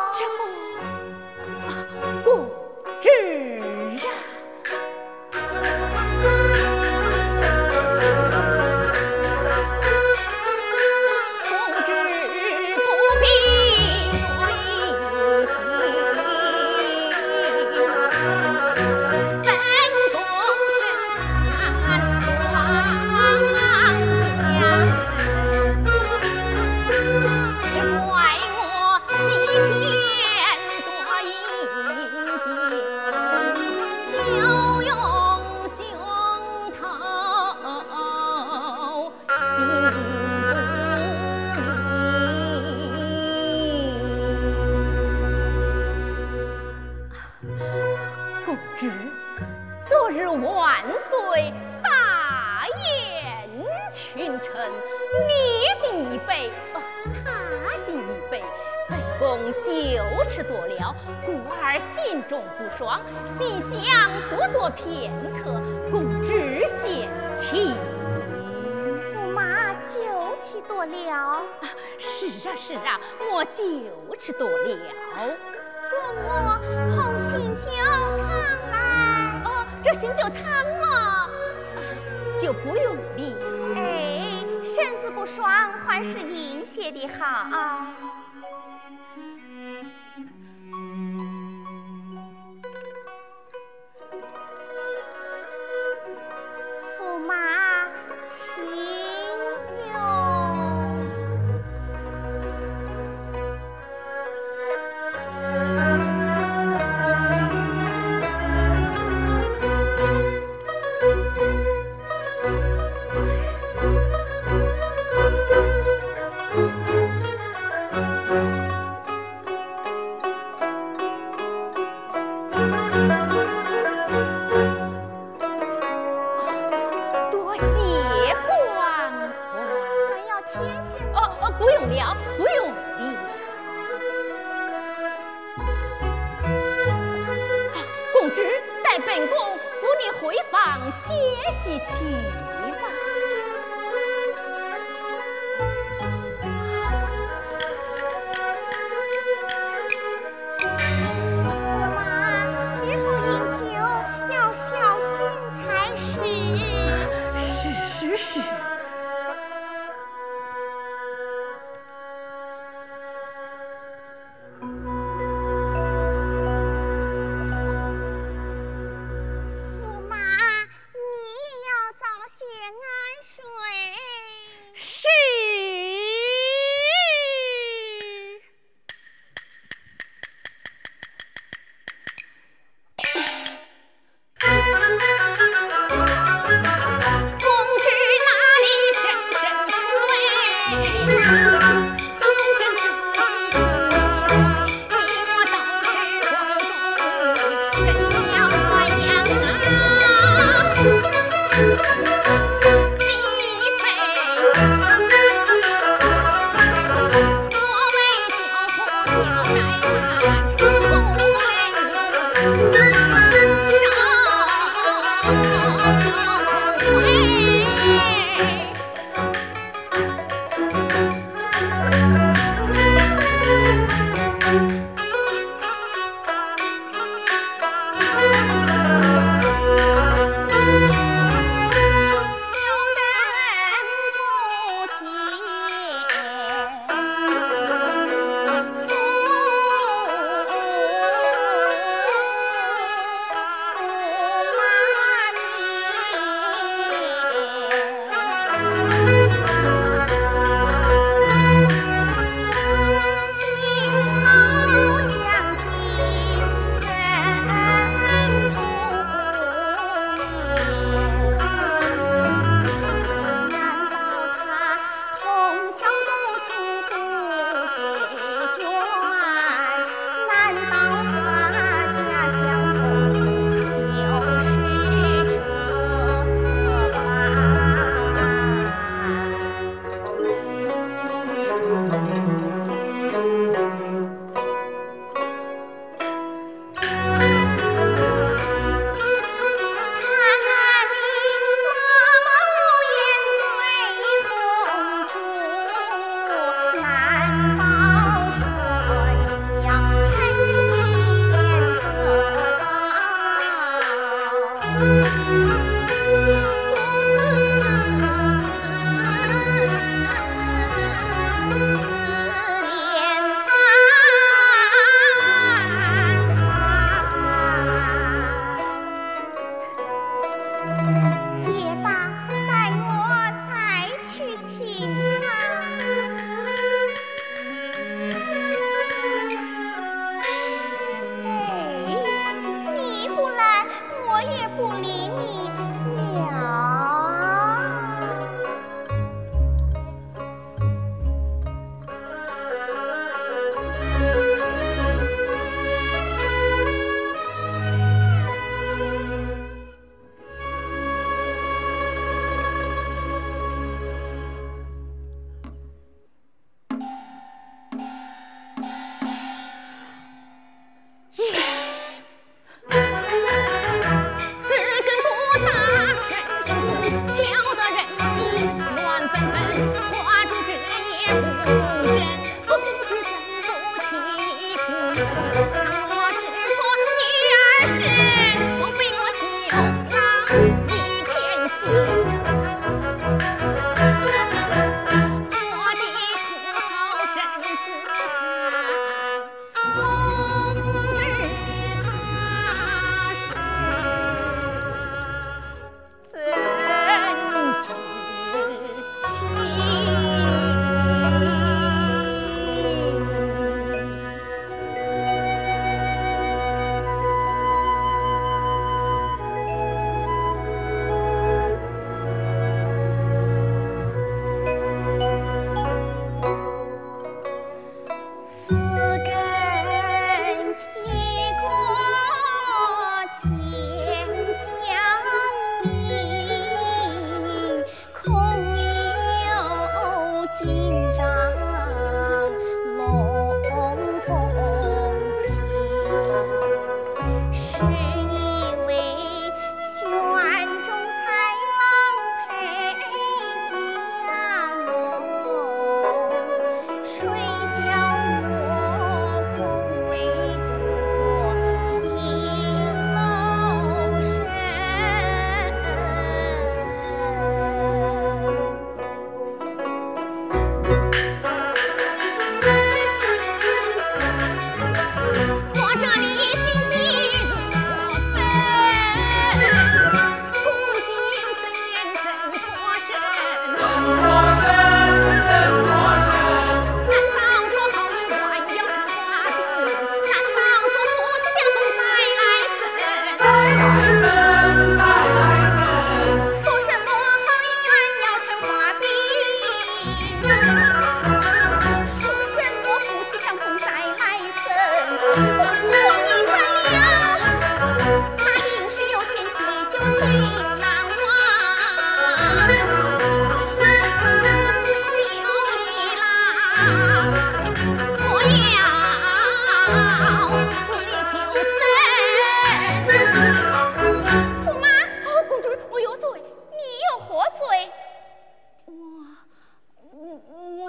这不，公知啊！酒吃多了，故而心中不爽，心想独坐片刻，公知贤亲。
驸马， 多了。
是啊是啊，我就是多了。
姑母捧醒酒汤来。
哦，这醒酒汤嘛，就不用理。
哎，身子不爽，还是饮些的好。驸马，请用。
多谢官府，
还要添些。
哦哦，不用了，不用理。啊，公子，待本宫扶你回房歇息去吧。
驸马，日后饮酒要小心才是。
是是是。
驸马，你也要早些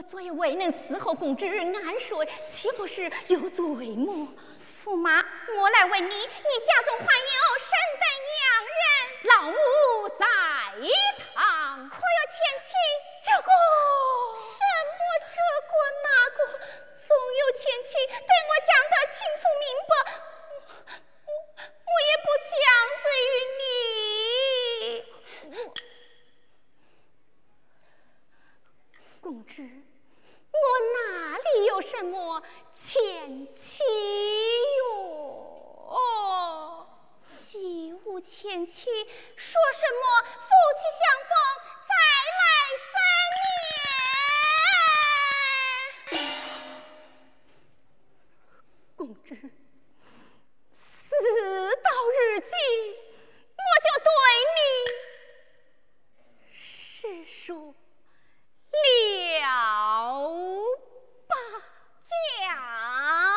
昨夜未能伺候公主安睡，岂不是有罪么？
驸马，我来问你，你家中还有甚等娘人？
老母在堂，
可有前妻？
这个
什么这个那个？总有前妻，对我讲得清楚明白，我我我也不讲罪于你。
公主，我哪里有什么前妻哟？
哦，既无前妻，说什么夫妻相逢再来三年？
公主，事到如今，我就对你实说了吧，
讲。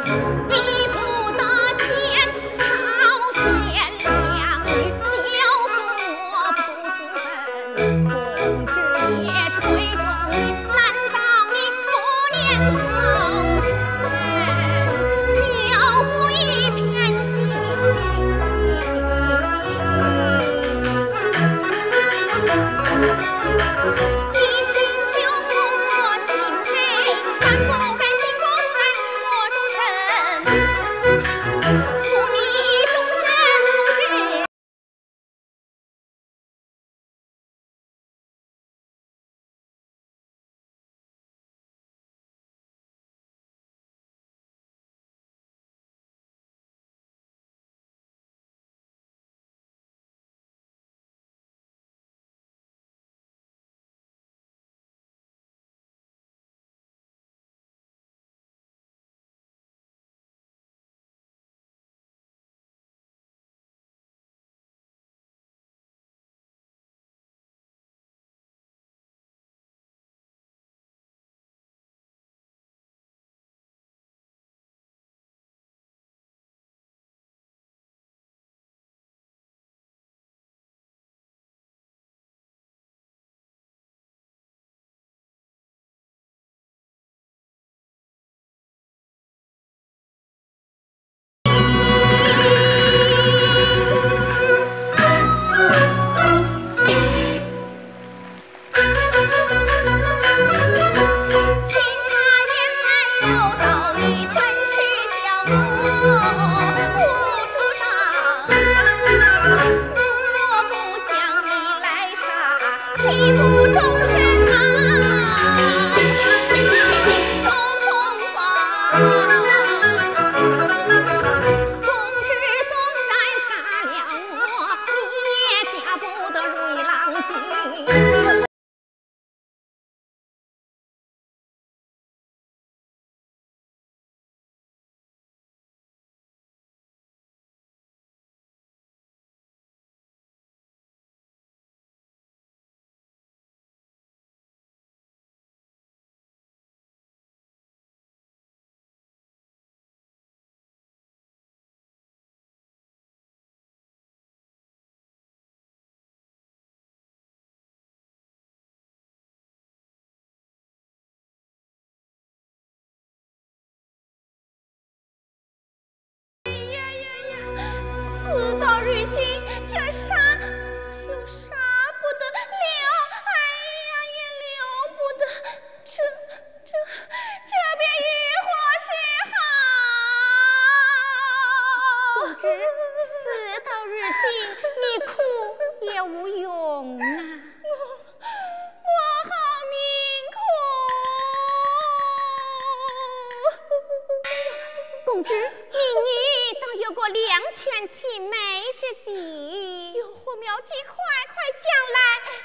公知，你女当有过两全其美之计，
有何妙计，快快讲来。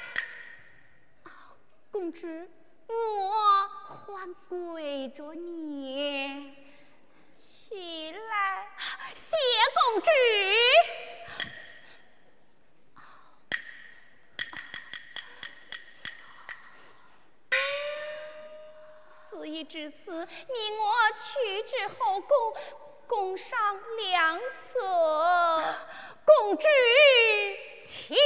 公知，我还跪着你，
起来，
谢公知。
事已至此，你我去至后宫，共赏良策。
公知请。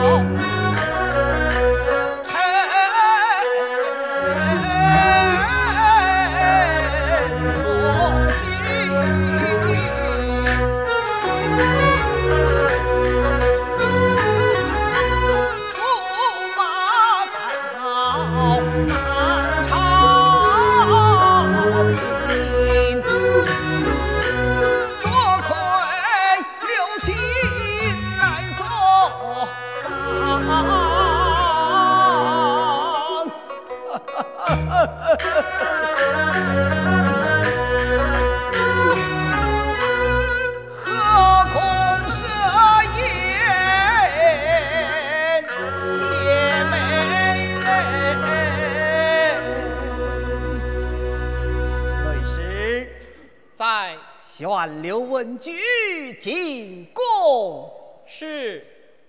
宣刘文举进宫。
是。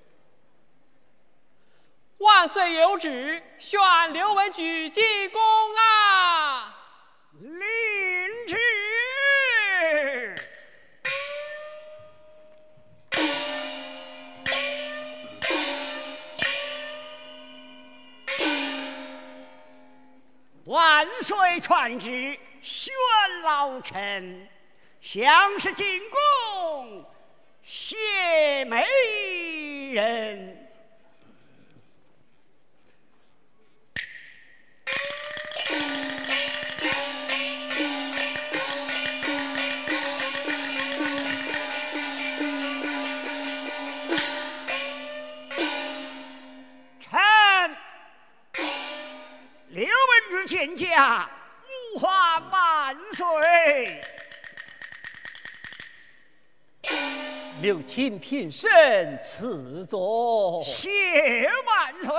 万岁有旨，宣刘文举进宫啊！
领旨。万岁传旨，宣老臣。乡试进宫，谢美人。臣刘文举见驾，吾华万岁。
刘钦平身赐座，
谢万岁。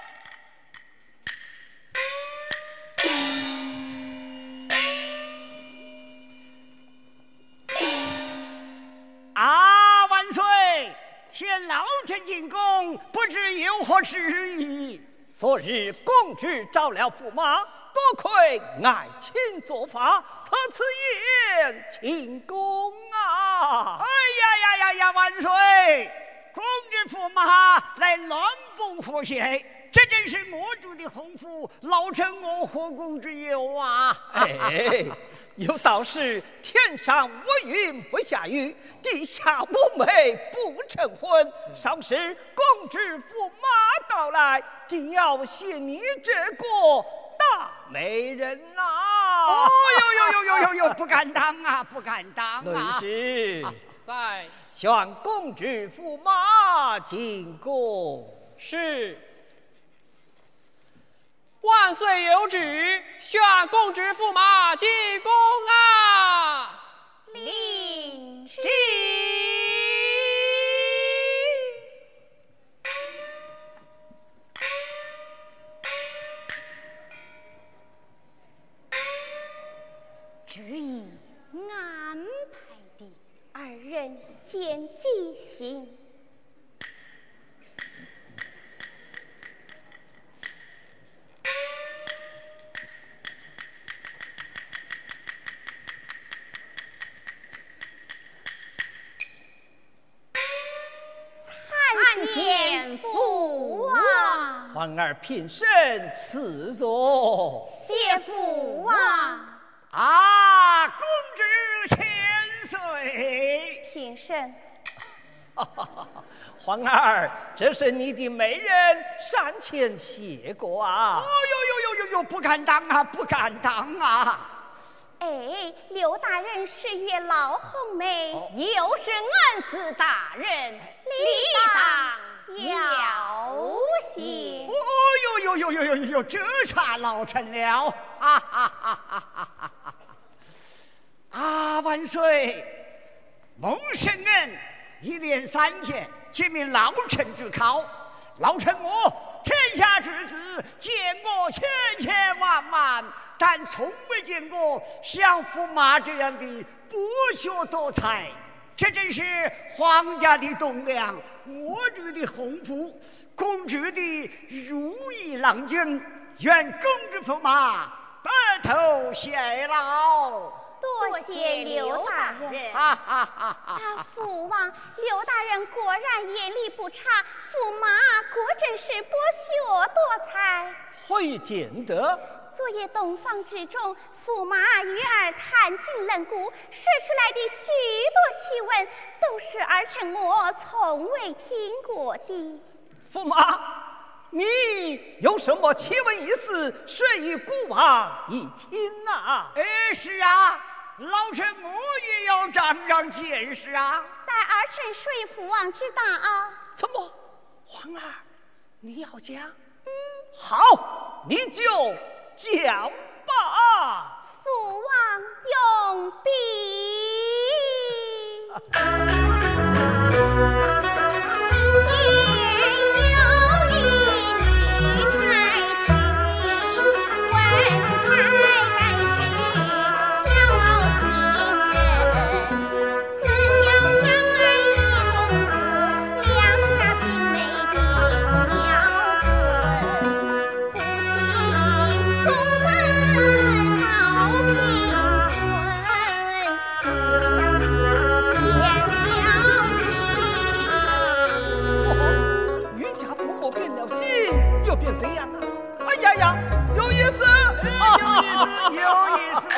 啊，万岁！宣老臣进宫，不知有何事宜？
昨日公主召了驸马，多亏爱卿作法，特此言进宫啊！
哎呀呀呀呀！万岁！公主驸马来鸾凤和谐，这真是我主的鸿福，老臣我何公之有啊！
哎，有道是天上无云不下雨，地下无媒不成婚。尚是公主驸马到来，定要谢你这个大美人呐、啊！
哦呦呦呦呦呦呦，不敢当啊，不敢当啊！
论是
在
宣公主驸马进宫。
是。万岁有旨，宣公主驸马进宫啊！
领旨。
旨意安排的，二人见即行。参见父王。
皇儿平身赐座。
谢父王。
啊，公主千岁！
平身。
皇儿，这是你的美人，上前谢过啊！
哦呦呦呦呦呦，不敢当啊，不敢当啊！
哎，刘大人是月老红梅，
哦、又是俺司大人，理当要谢。
哦呦呦呦呦呦呦，这差老臣了！啊哈哈哈哈哈！啊，万岁！孟圣恩一连三届，皆命老臣之考。老臣我天下之子，见过千千万万，但从未见过像驸马这样的博学多才。这真是皇家的栋梁，我主的鸿福，公主的如意郎君。愿公主驸马白头偕老。
多谢刘大人。
哈哈哈哈！
啊，父王，刘大人果然眼力不差，驸马果真是博学多才。
何以见得？
昨夜洞房之中，驸马与儿谈经论古，说出来的许多奇闻，都是儿臣我从未听过的。
驸马，你有什么奇闻异事，说与孤王一听呐？
哎，是啊，老臣我也要长长见识啊。
待儿臣说与父王知道啊。
怎么，皇儿，你要讲？嗯，好，你就讲吧。
父王用笔。
变怎样啊？哎呀呀，有意思，
有意思，有意思。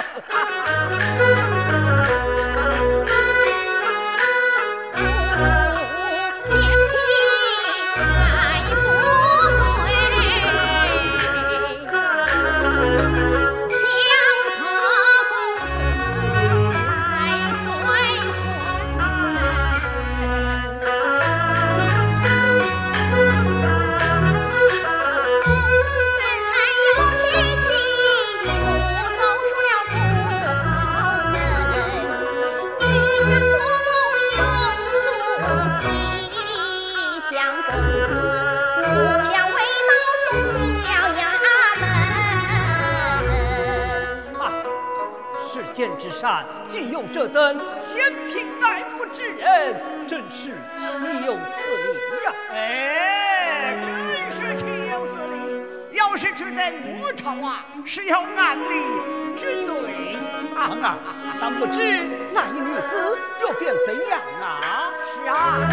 之上既有这等贤平大夫之人，真是岂有此理呀！
哎，真是岂有此理！要是只在我朝啊，是要按理治罪。
皇啊，但不知那一女子又变怎样啊？
是啊。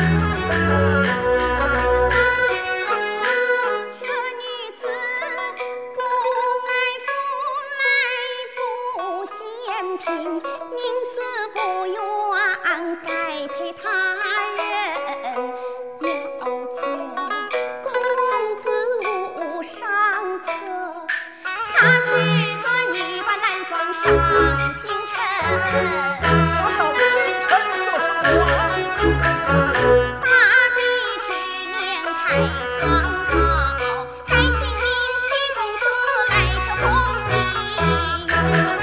名似不愿该配他人，要求公子无上策，他只得女扮男装上京城。
他到京城做什么？
大比之年开荒道，该姓名替公子来求功名。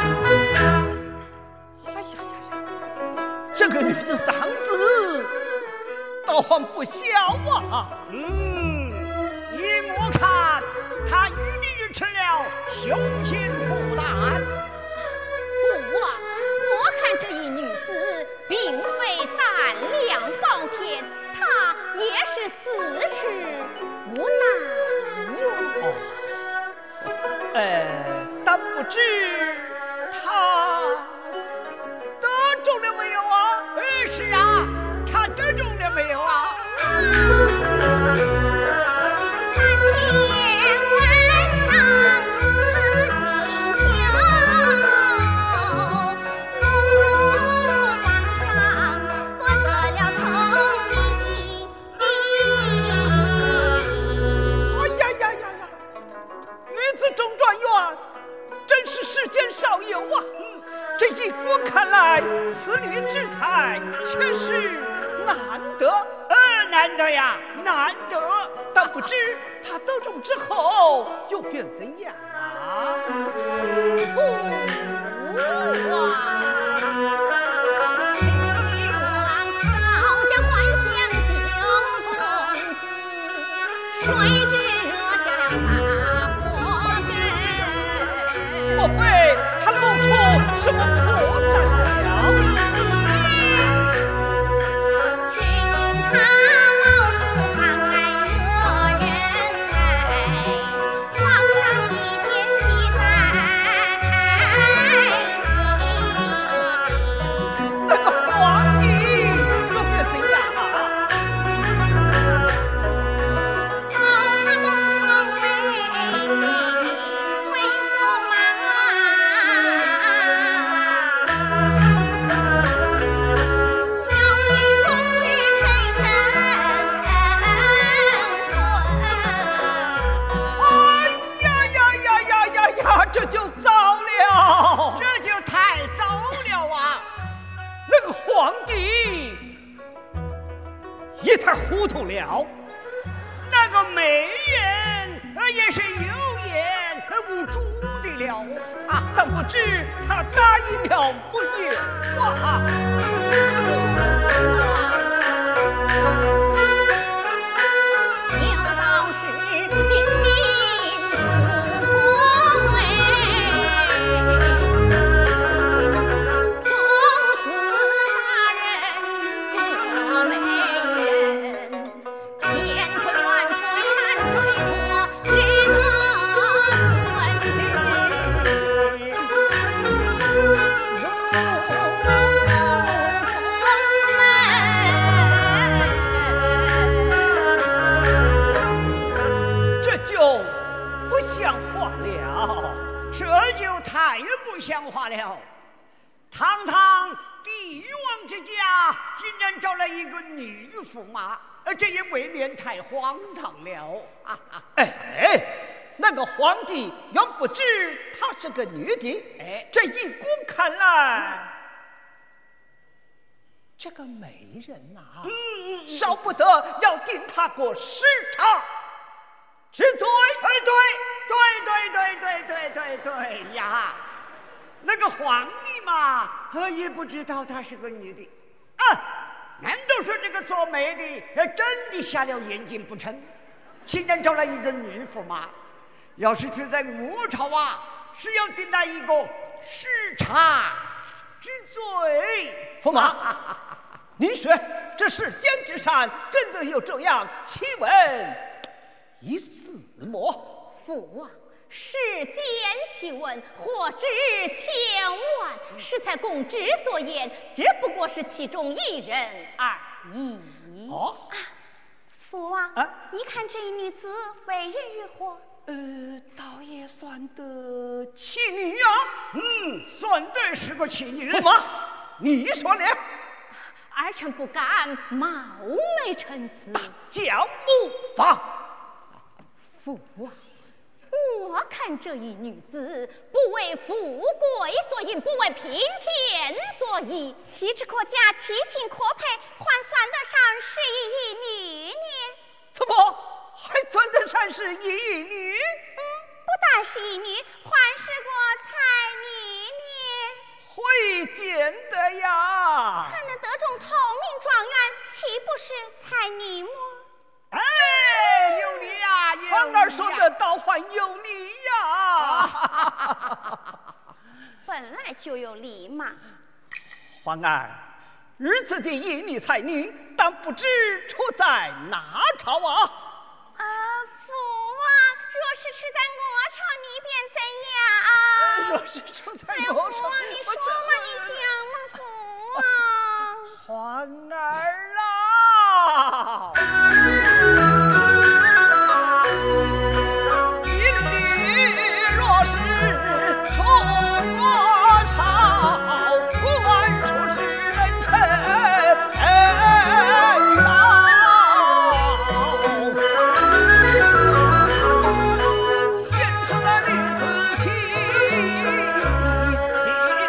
这个女子胆子倒还不小啊！
嗯，依我看，她一定是吃了雄心虎胆。
父王，我看这一女子并非胆量包天，她也是四尺无难用。
哦，呃，但不知她得中了没有啊？
呃，是啊，他得中了没有啊？
这一国看来，此女之才确实难得，
呃，难得呀，难得。
但不知她得中之后又变怎样啊？
父王，好将幻想九公子，谁知惹下了大祸根？
莫非他露出什么破绽了？
只因他貌似慷慨惹人爱，皇上一见其在心。
个美人也是有眼无珠的了
啊！但不知他答应了不有啊？
有道是君命不贵，宗司大人做媒人，前推乱推难推脱，只能遵旨。
这就不像话了，
这就太不像话了。堂堂帝王之家，竟然找了一个女驸马，呃，这也未免太荒唐了啊！
哎，那个皇帝原不知她是个女的，
哎，
这一顾看来，这个美人呐、啊，
嗯，
少不得要定她个时长之罪。
哎，对，对对对对对对对呀！那个皇帝嘛，呃，也不知道她是个女的，啊，难道说这个做媒的呃真的瞎了眼睛不成？竟然找了一个女驸马，要是去在我朝啊，是要定他一个失察之罪。
驸马，您说这世间之上真的有这样奇闻一事么？
父王，世间奇闻或知千万，适才公之所言，只不过是其中一人而已。
哦，
父王，
啊
你看这一女子为人如何？
呃，倒也算得妻女啊。
嗯，算得是个妻女。
驸马，你说呢？
儿臣不敢冒昧陈词。
教不妨。
父王，我看这一女子不为富贵所引，不为贫贱所依，岂止可嫁，其情可配，还算得上是一女呢。
怎么还算得上是一女？
嗯，不但是一女，还是个才女呢。
会见的呀。
她能得中头名状元，岂不是才女么？
哎，有理呀、啊，有理、啊。
皇儿说的倒还有理呀。
本来就有理嘛。
皇儿，儿子的一女才女，但不知出在哪朝啊？
啊，父王，若是出在我朝，你便怎样？
若是出在
哎，
我朝，
父王，你说嘛，你讲嘛，父王。
皇儿啊！一女若是出我朝，官出是人臣道，先生的女子气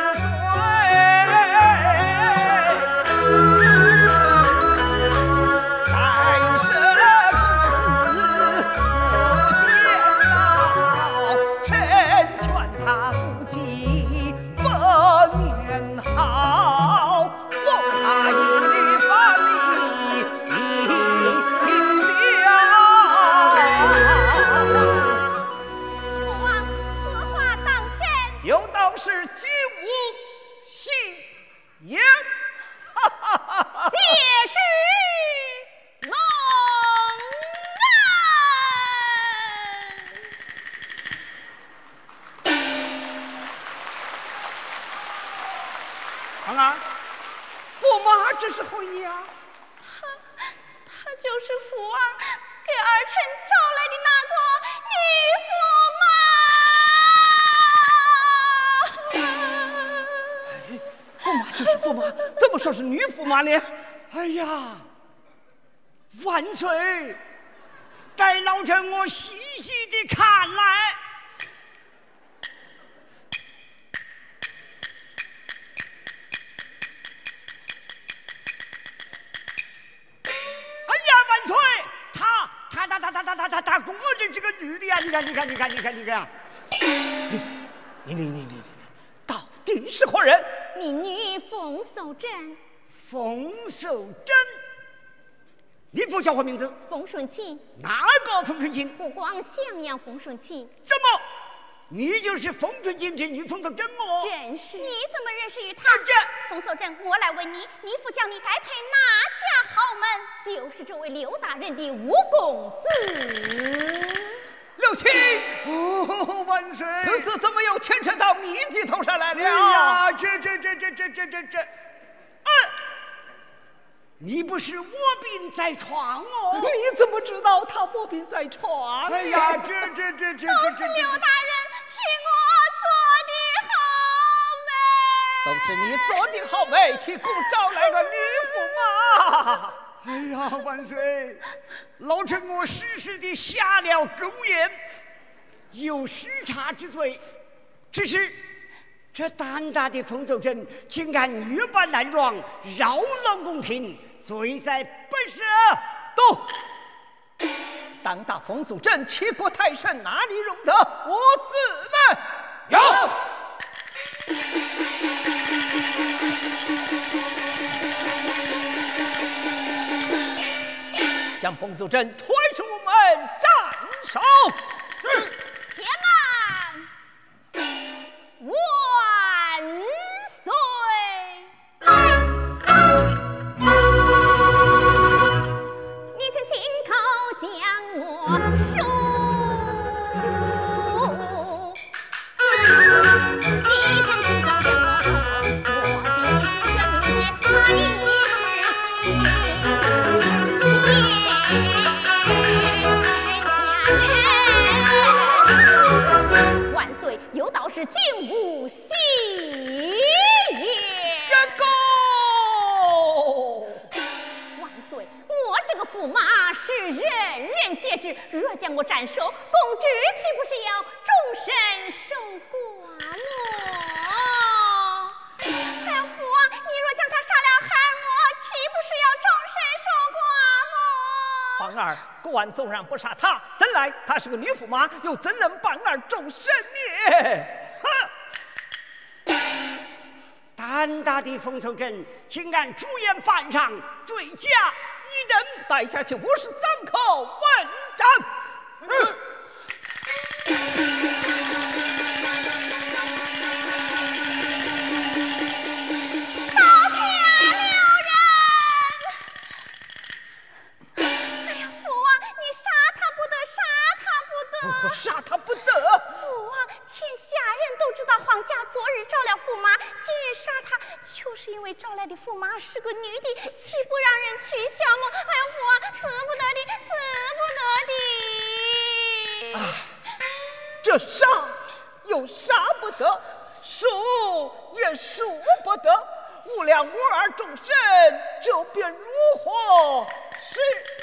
皇儿，驸马这是何意啊？
他他就是福儿给儿臣找来的那个女驸马。
驸马就是驸马，怎么说是女驸马呢？
哎呀，万岁！待老臣我细细的看来。哎呀，万岁！他他打打打打打打打，果真是个女的呀！你看，你看，你看，你看，你看，你你你你你，到底是何人？
民女冯守贞。
冯守贞，你父叫何名字？
冯顺清。
哪个冯顺清？
湖广襄阳冯顺清。
怎么？你就是冯顺清之女冯守贞么？
正是。
你怎么认识于他？
这
冯守贞，我来问你，你父叫你该配哪家豪门？就是这位刘大人的五公子。
刘七，
哦，万岁！
此事怎么又牵扯到你的头上来了？
哎呀，这这这这这这这这，哎，你不是卧病在床哦？
你怎么知道他卧病在床？
哎呀，这这这这
都是刘大人替我做的好媒。
都是你做的好媒，替故找来个女驸马。
哎呀，万岁！老臣我时时地下了狗言，有失察之罪。只是这胆大的冯守贞竟敢越办难状，扰乱宫廷，罪在不赦。
都，胆大冯守贞欺国太甚，哪里容得我四门？有。将冯守贞推出门，斩首。
且慢，万岁！
你曾亲口将我收，你曾亲口将我收，我今全民皆怕你是心。万岁，有道是君无戏也。
这个
万岁，我这个驸马是人人皆知，若将我斩首，公职岂不是要终身守寡吗？
哎呀，父王，你若将他杀了害我，岂不是要终身守寡吗？
皇儿，官纵然不杀他，怎来他是个女驸马，又怎能伴儿终身呢？
哼！胆大的冯守贞竟敢出言犯上，罪加一等，
带下去五十三口问斩。嗯杀他不得！
父王，天下人都知道皇家昨日召了驸马，今日杀他，就是因为召来的驸马是个女的，岂不让人取笑吗？哎呀，父王，死不得的，死不得的！
啊，这杀又杀不得，赎也赎不得，无量无儿众生，这便如何是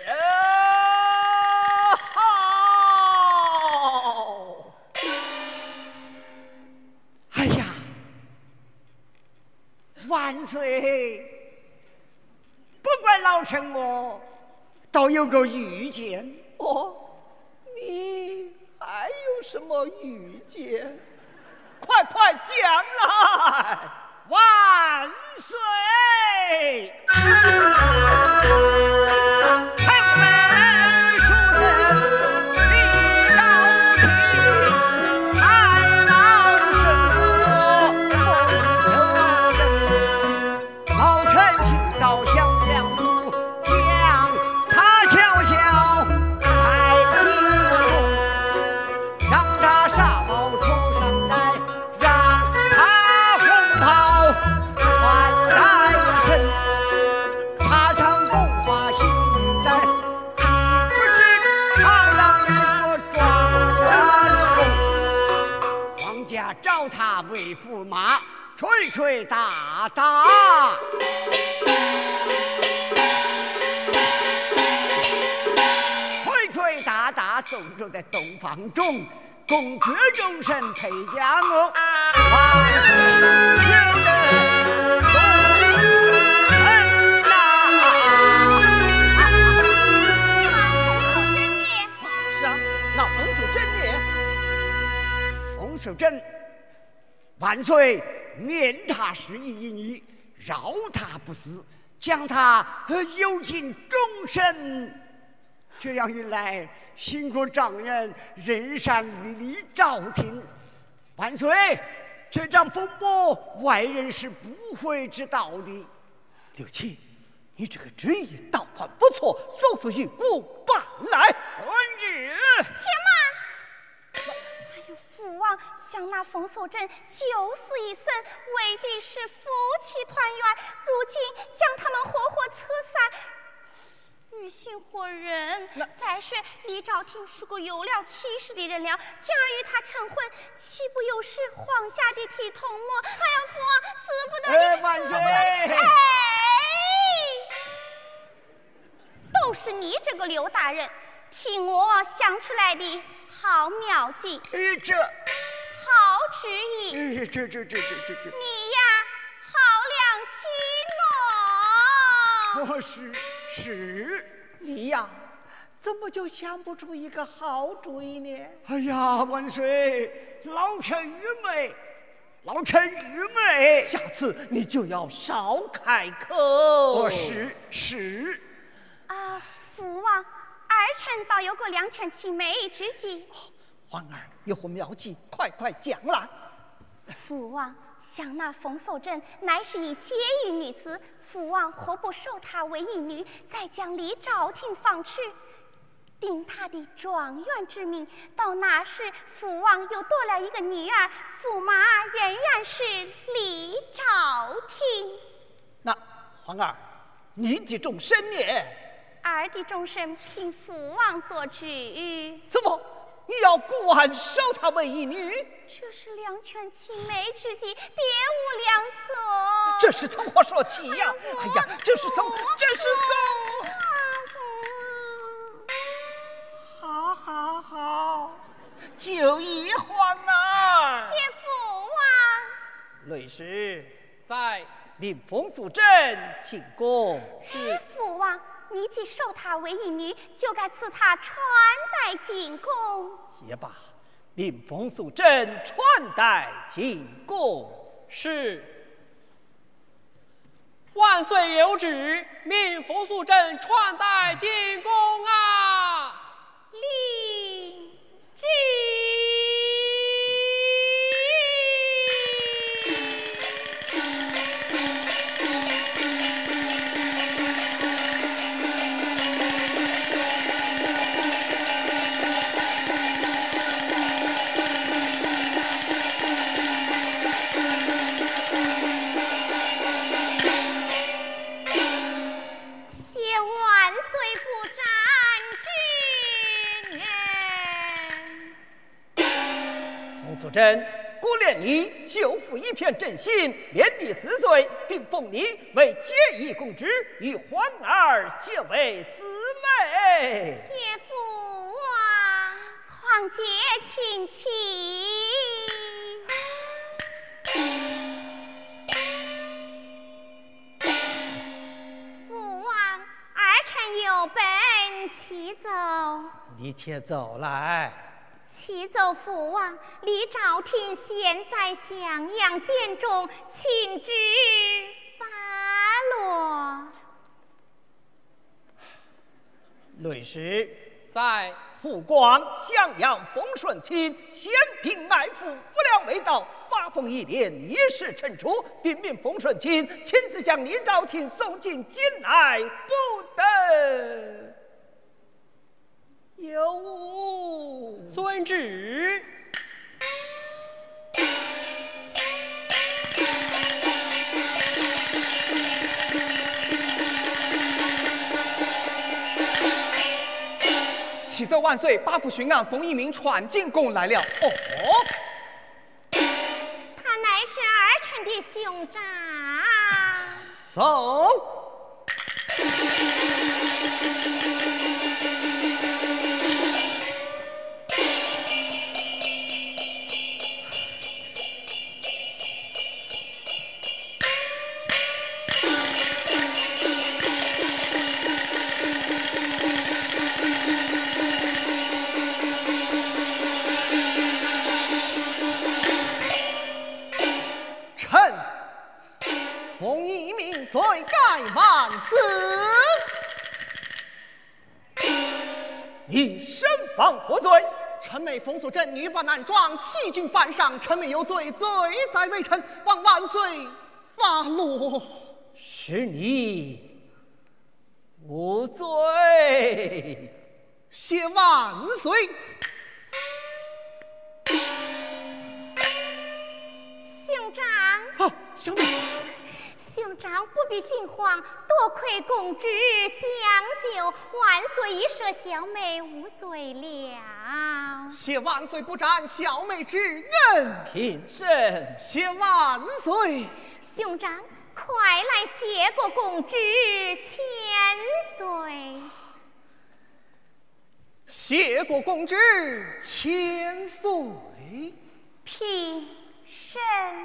好？
哎呀，万岁！不怪老臣我，倒有个预见。
哦，你还有什么预见？快快讲来！
万岁！为驸马吹吹打打，吹吹打打，走走在洞房中，公爵终身陪将我，万岁也能公恩呐！
公子你
守贞，万岁免他失义一女，饶他不死，将他幽禁终身。这样一来，新国丈人人善离离朝廷，万岁，这场风波外人是不会知道的。
刘琦，你这个主意倒还不错，搜索玉骨办来。
遵旨。
且慢！哎呦，父王想那冯守贞九死一生，为的是夫妻团圆，如今将他们活活策杀，于心何忍？再说李昭廷是个有了气势的人了，假如与他成婚，岂不又是皇家的体统吗？哎呀，父王，死不得的，
哎，万岁！
哎，都是你这个刘大人替我想出来的好妙计，
哎，这
好主意。
哎，这这这这这这，
你呀，好良心哦！
哦，是是。
你呀，怎么就想不出一个好主意呢？
哎呀，万岁，老臣愚昧，老臣愚昧。
下次你就要少开口。
哦，是是。
啊，父王，儿臣倒有个两全其美之计。
皇儿有何妙计，快快讲来。
父王，想那冯守贞乃是一结义女子，父王何不收她为义女，再将李昭廷放去，定她的状元之名。到那时，父王又多了一个女儿，驸马仍然是李昭廷。
那皇儿，你的终身呢？
儿的终身凭父王做主。
怎么？你要管收她为义女？
这是两全其美之计，别无良策。
这是从何说起呀？哎呀，这是从，这是从……好好好，就一皇儿。
谢父王。
雷师
在。
令冯素贞进宫。
是。父王，你既收她为义女，就该赐她穿戴进宫。
也罢，令冯素贞穿戴进宫。
是。万岁有旨，命冯素贞穿戴进宫啊！
令旨。
素贞，孤恋你，救父一片真心，连理死罪，并封你为结义公主，与皇儿结为姊妹。
谢父王，皇姐请起。父王，儿臣有本启奏。
你且走来。
启奏父王，李昭廷现在襄阳监中，请旨发落。
雷师
在。
复光襄阳丰顺卿，先兵埋伏，无料未到，发疯一连，一时惩处，并命丰顺卿亲自将李昭廷送进京来，不得有误。
遵旨。
启奏万岁，八府巡按冯一鸣闯进宫来了。
哦，
他乃是儿臣的兄长。
走。
万死。
你身犯何罪？
臣妹封锁镇女扮男装，欺君犯上，臣妹有罪，罪在微臣，望万岁发落。
是你无罪，
谢万岁。
兄长，
啊，小妹，
兄长不必惊慌，多亏公旨相救，万岁已赦小妹无罪了。
谢万岁不斩小妹之恩，
平身。
谢万岁。
兄长，快来谢过公旨千岁。
谢过公旨千岁。
平身。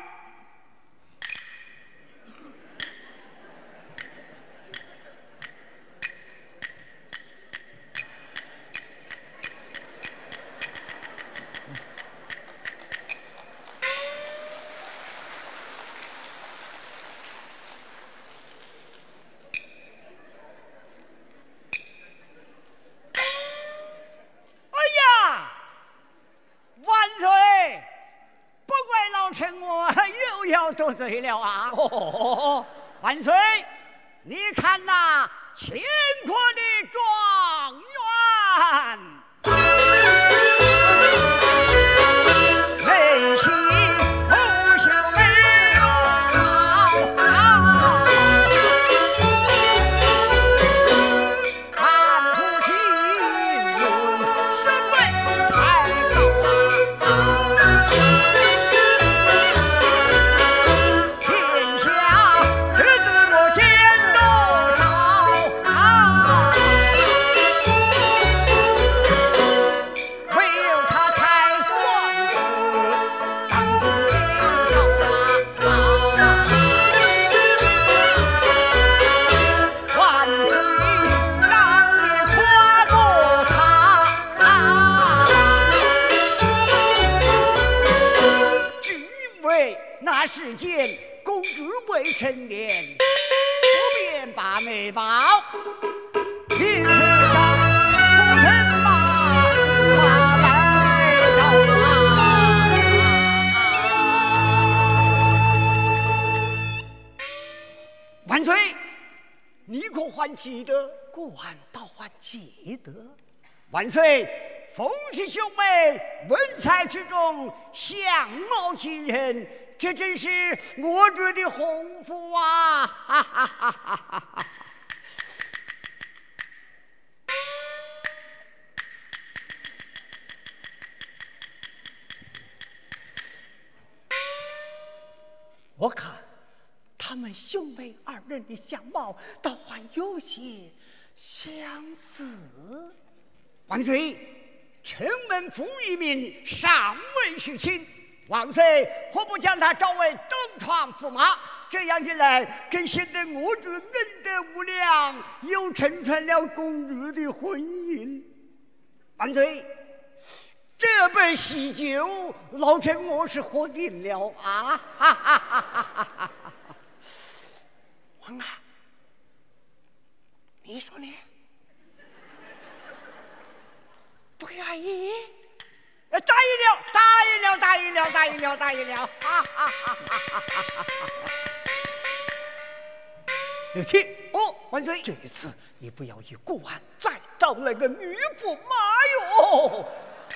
臣我又要得罪了啊！
哦，
万岁，你看那秦国的状元，内心不朽美容，安抚心中身位太高啊！那世间公主未成年，不便把媒报，因此上不曾把话来到啊！万岁，你可还记得？
孤安倒还记得。
万岁，风氏兄妹文采之中，相貌惊人。这真是我主的鸿福啊！哈哈哈哈哈哈！
我看他们兄妹二人的相貌倒还有些相似。
万岁，臣们父一名尚未娶亲。万岁，何不将他召为东床驸马？这样一来，跟现在我主恩德无量，又成全了公主的婚姻。万岁，这杯喜酒，老臣我是喝定了啊！哈哈哈哈哈哈！
王啊，你说呢？不愿意？
答应了，答应了，答应了，答应了，答应了！哈哈哈哈哈哈！
刘琦，
哦，万岁，
这一次你不要以顾安再找来个女驸马哟！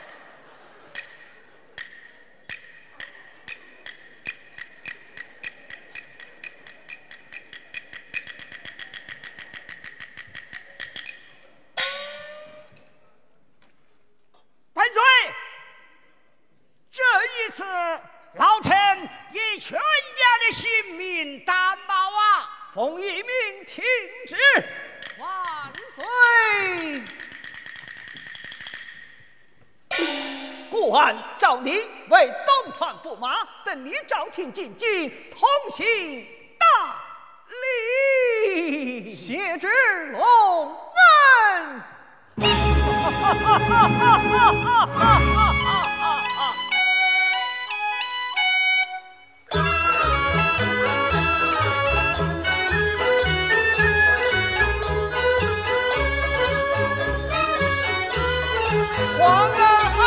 万岁！这一次，老臣以全家的性命担保啊！
奉一命听旨，
万岁！
顾安召你为东川驸马，等你朝廷进京，同行大礼。
谢旨龙恩。哈哈哈哈哈哈哈哈！
啊！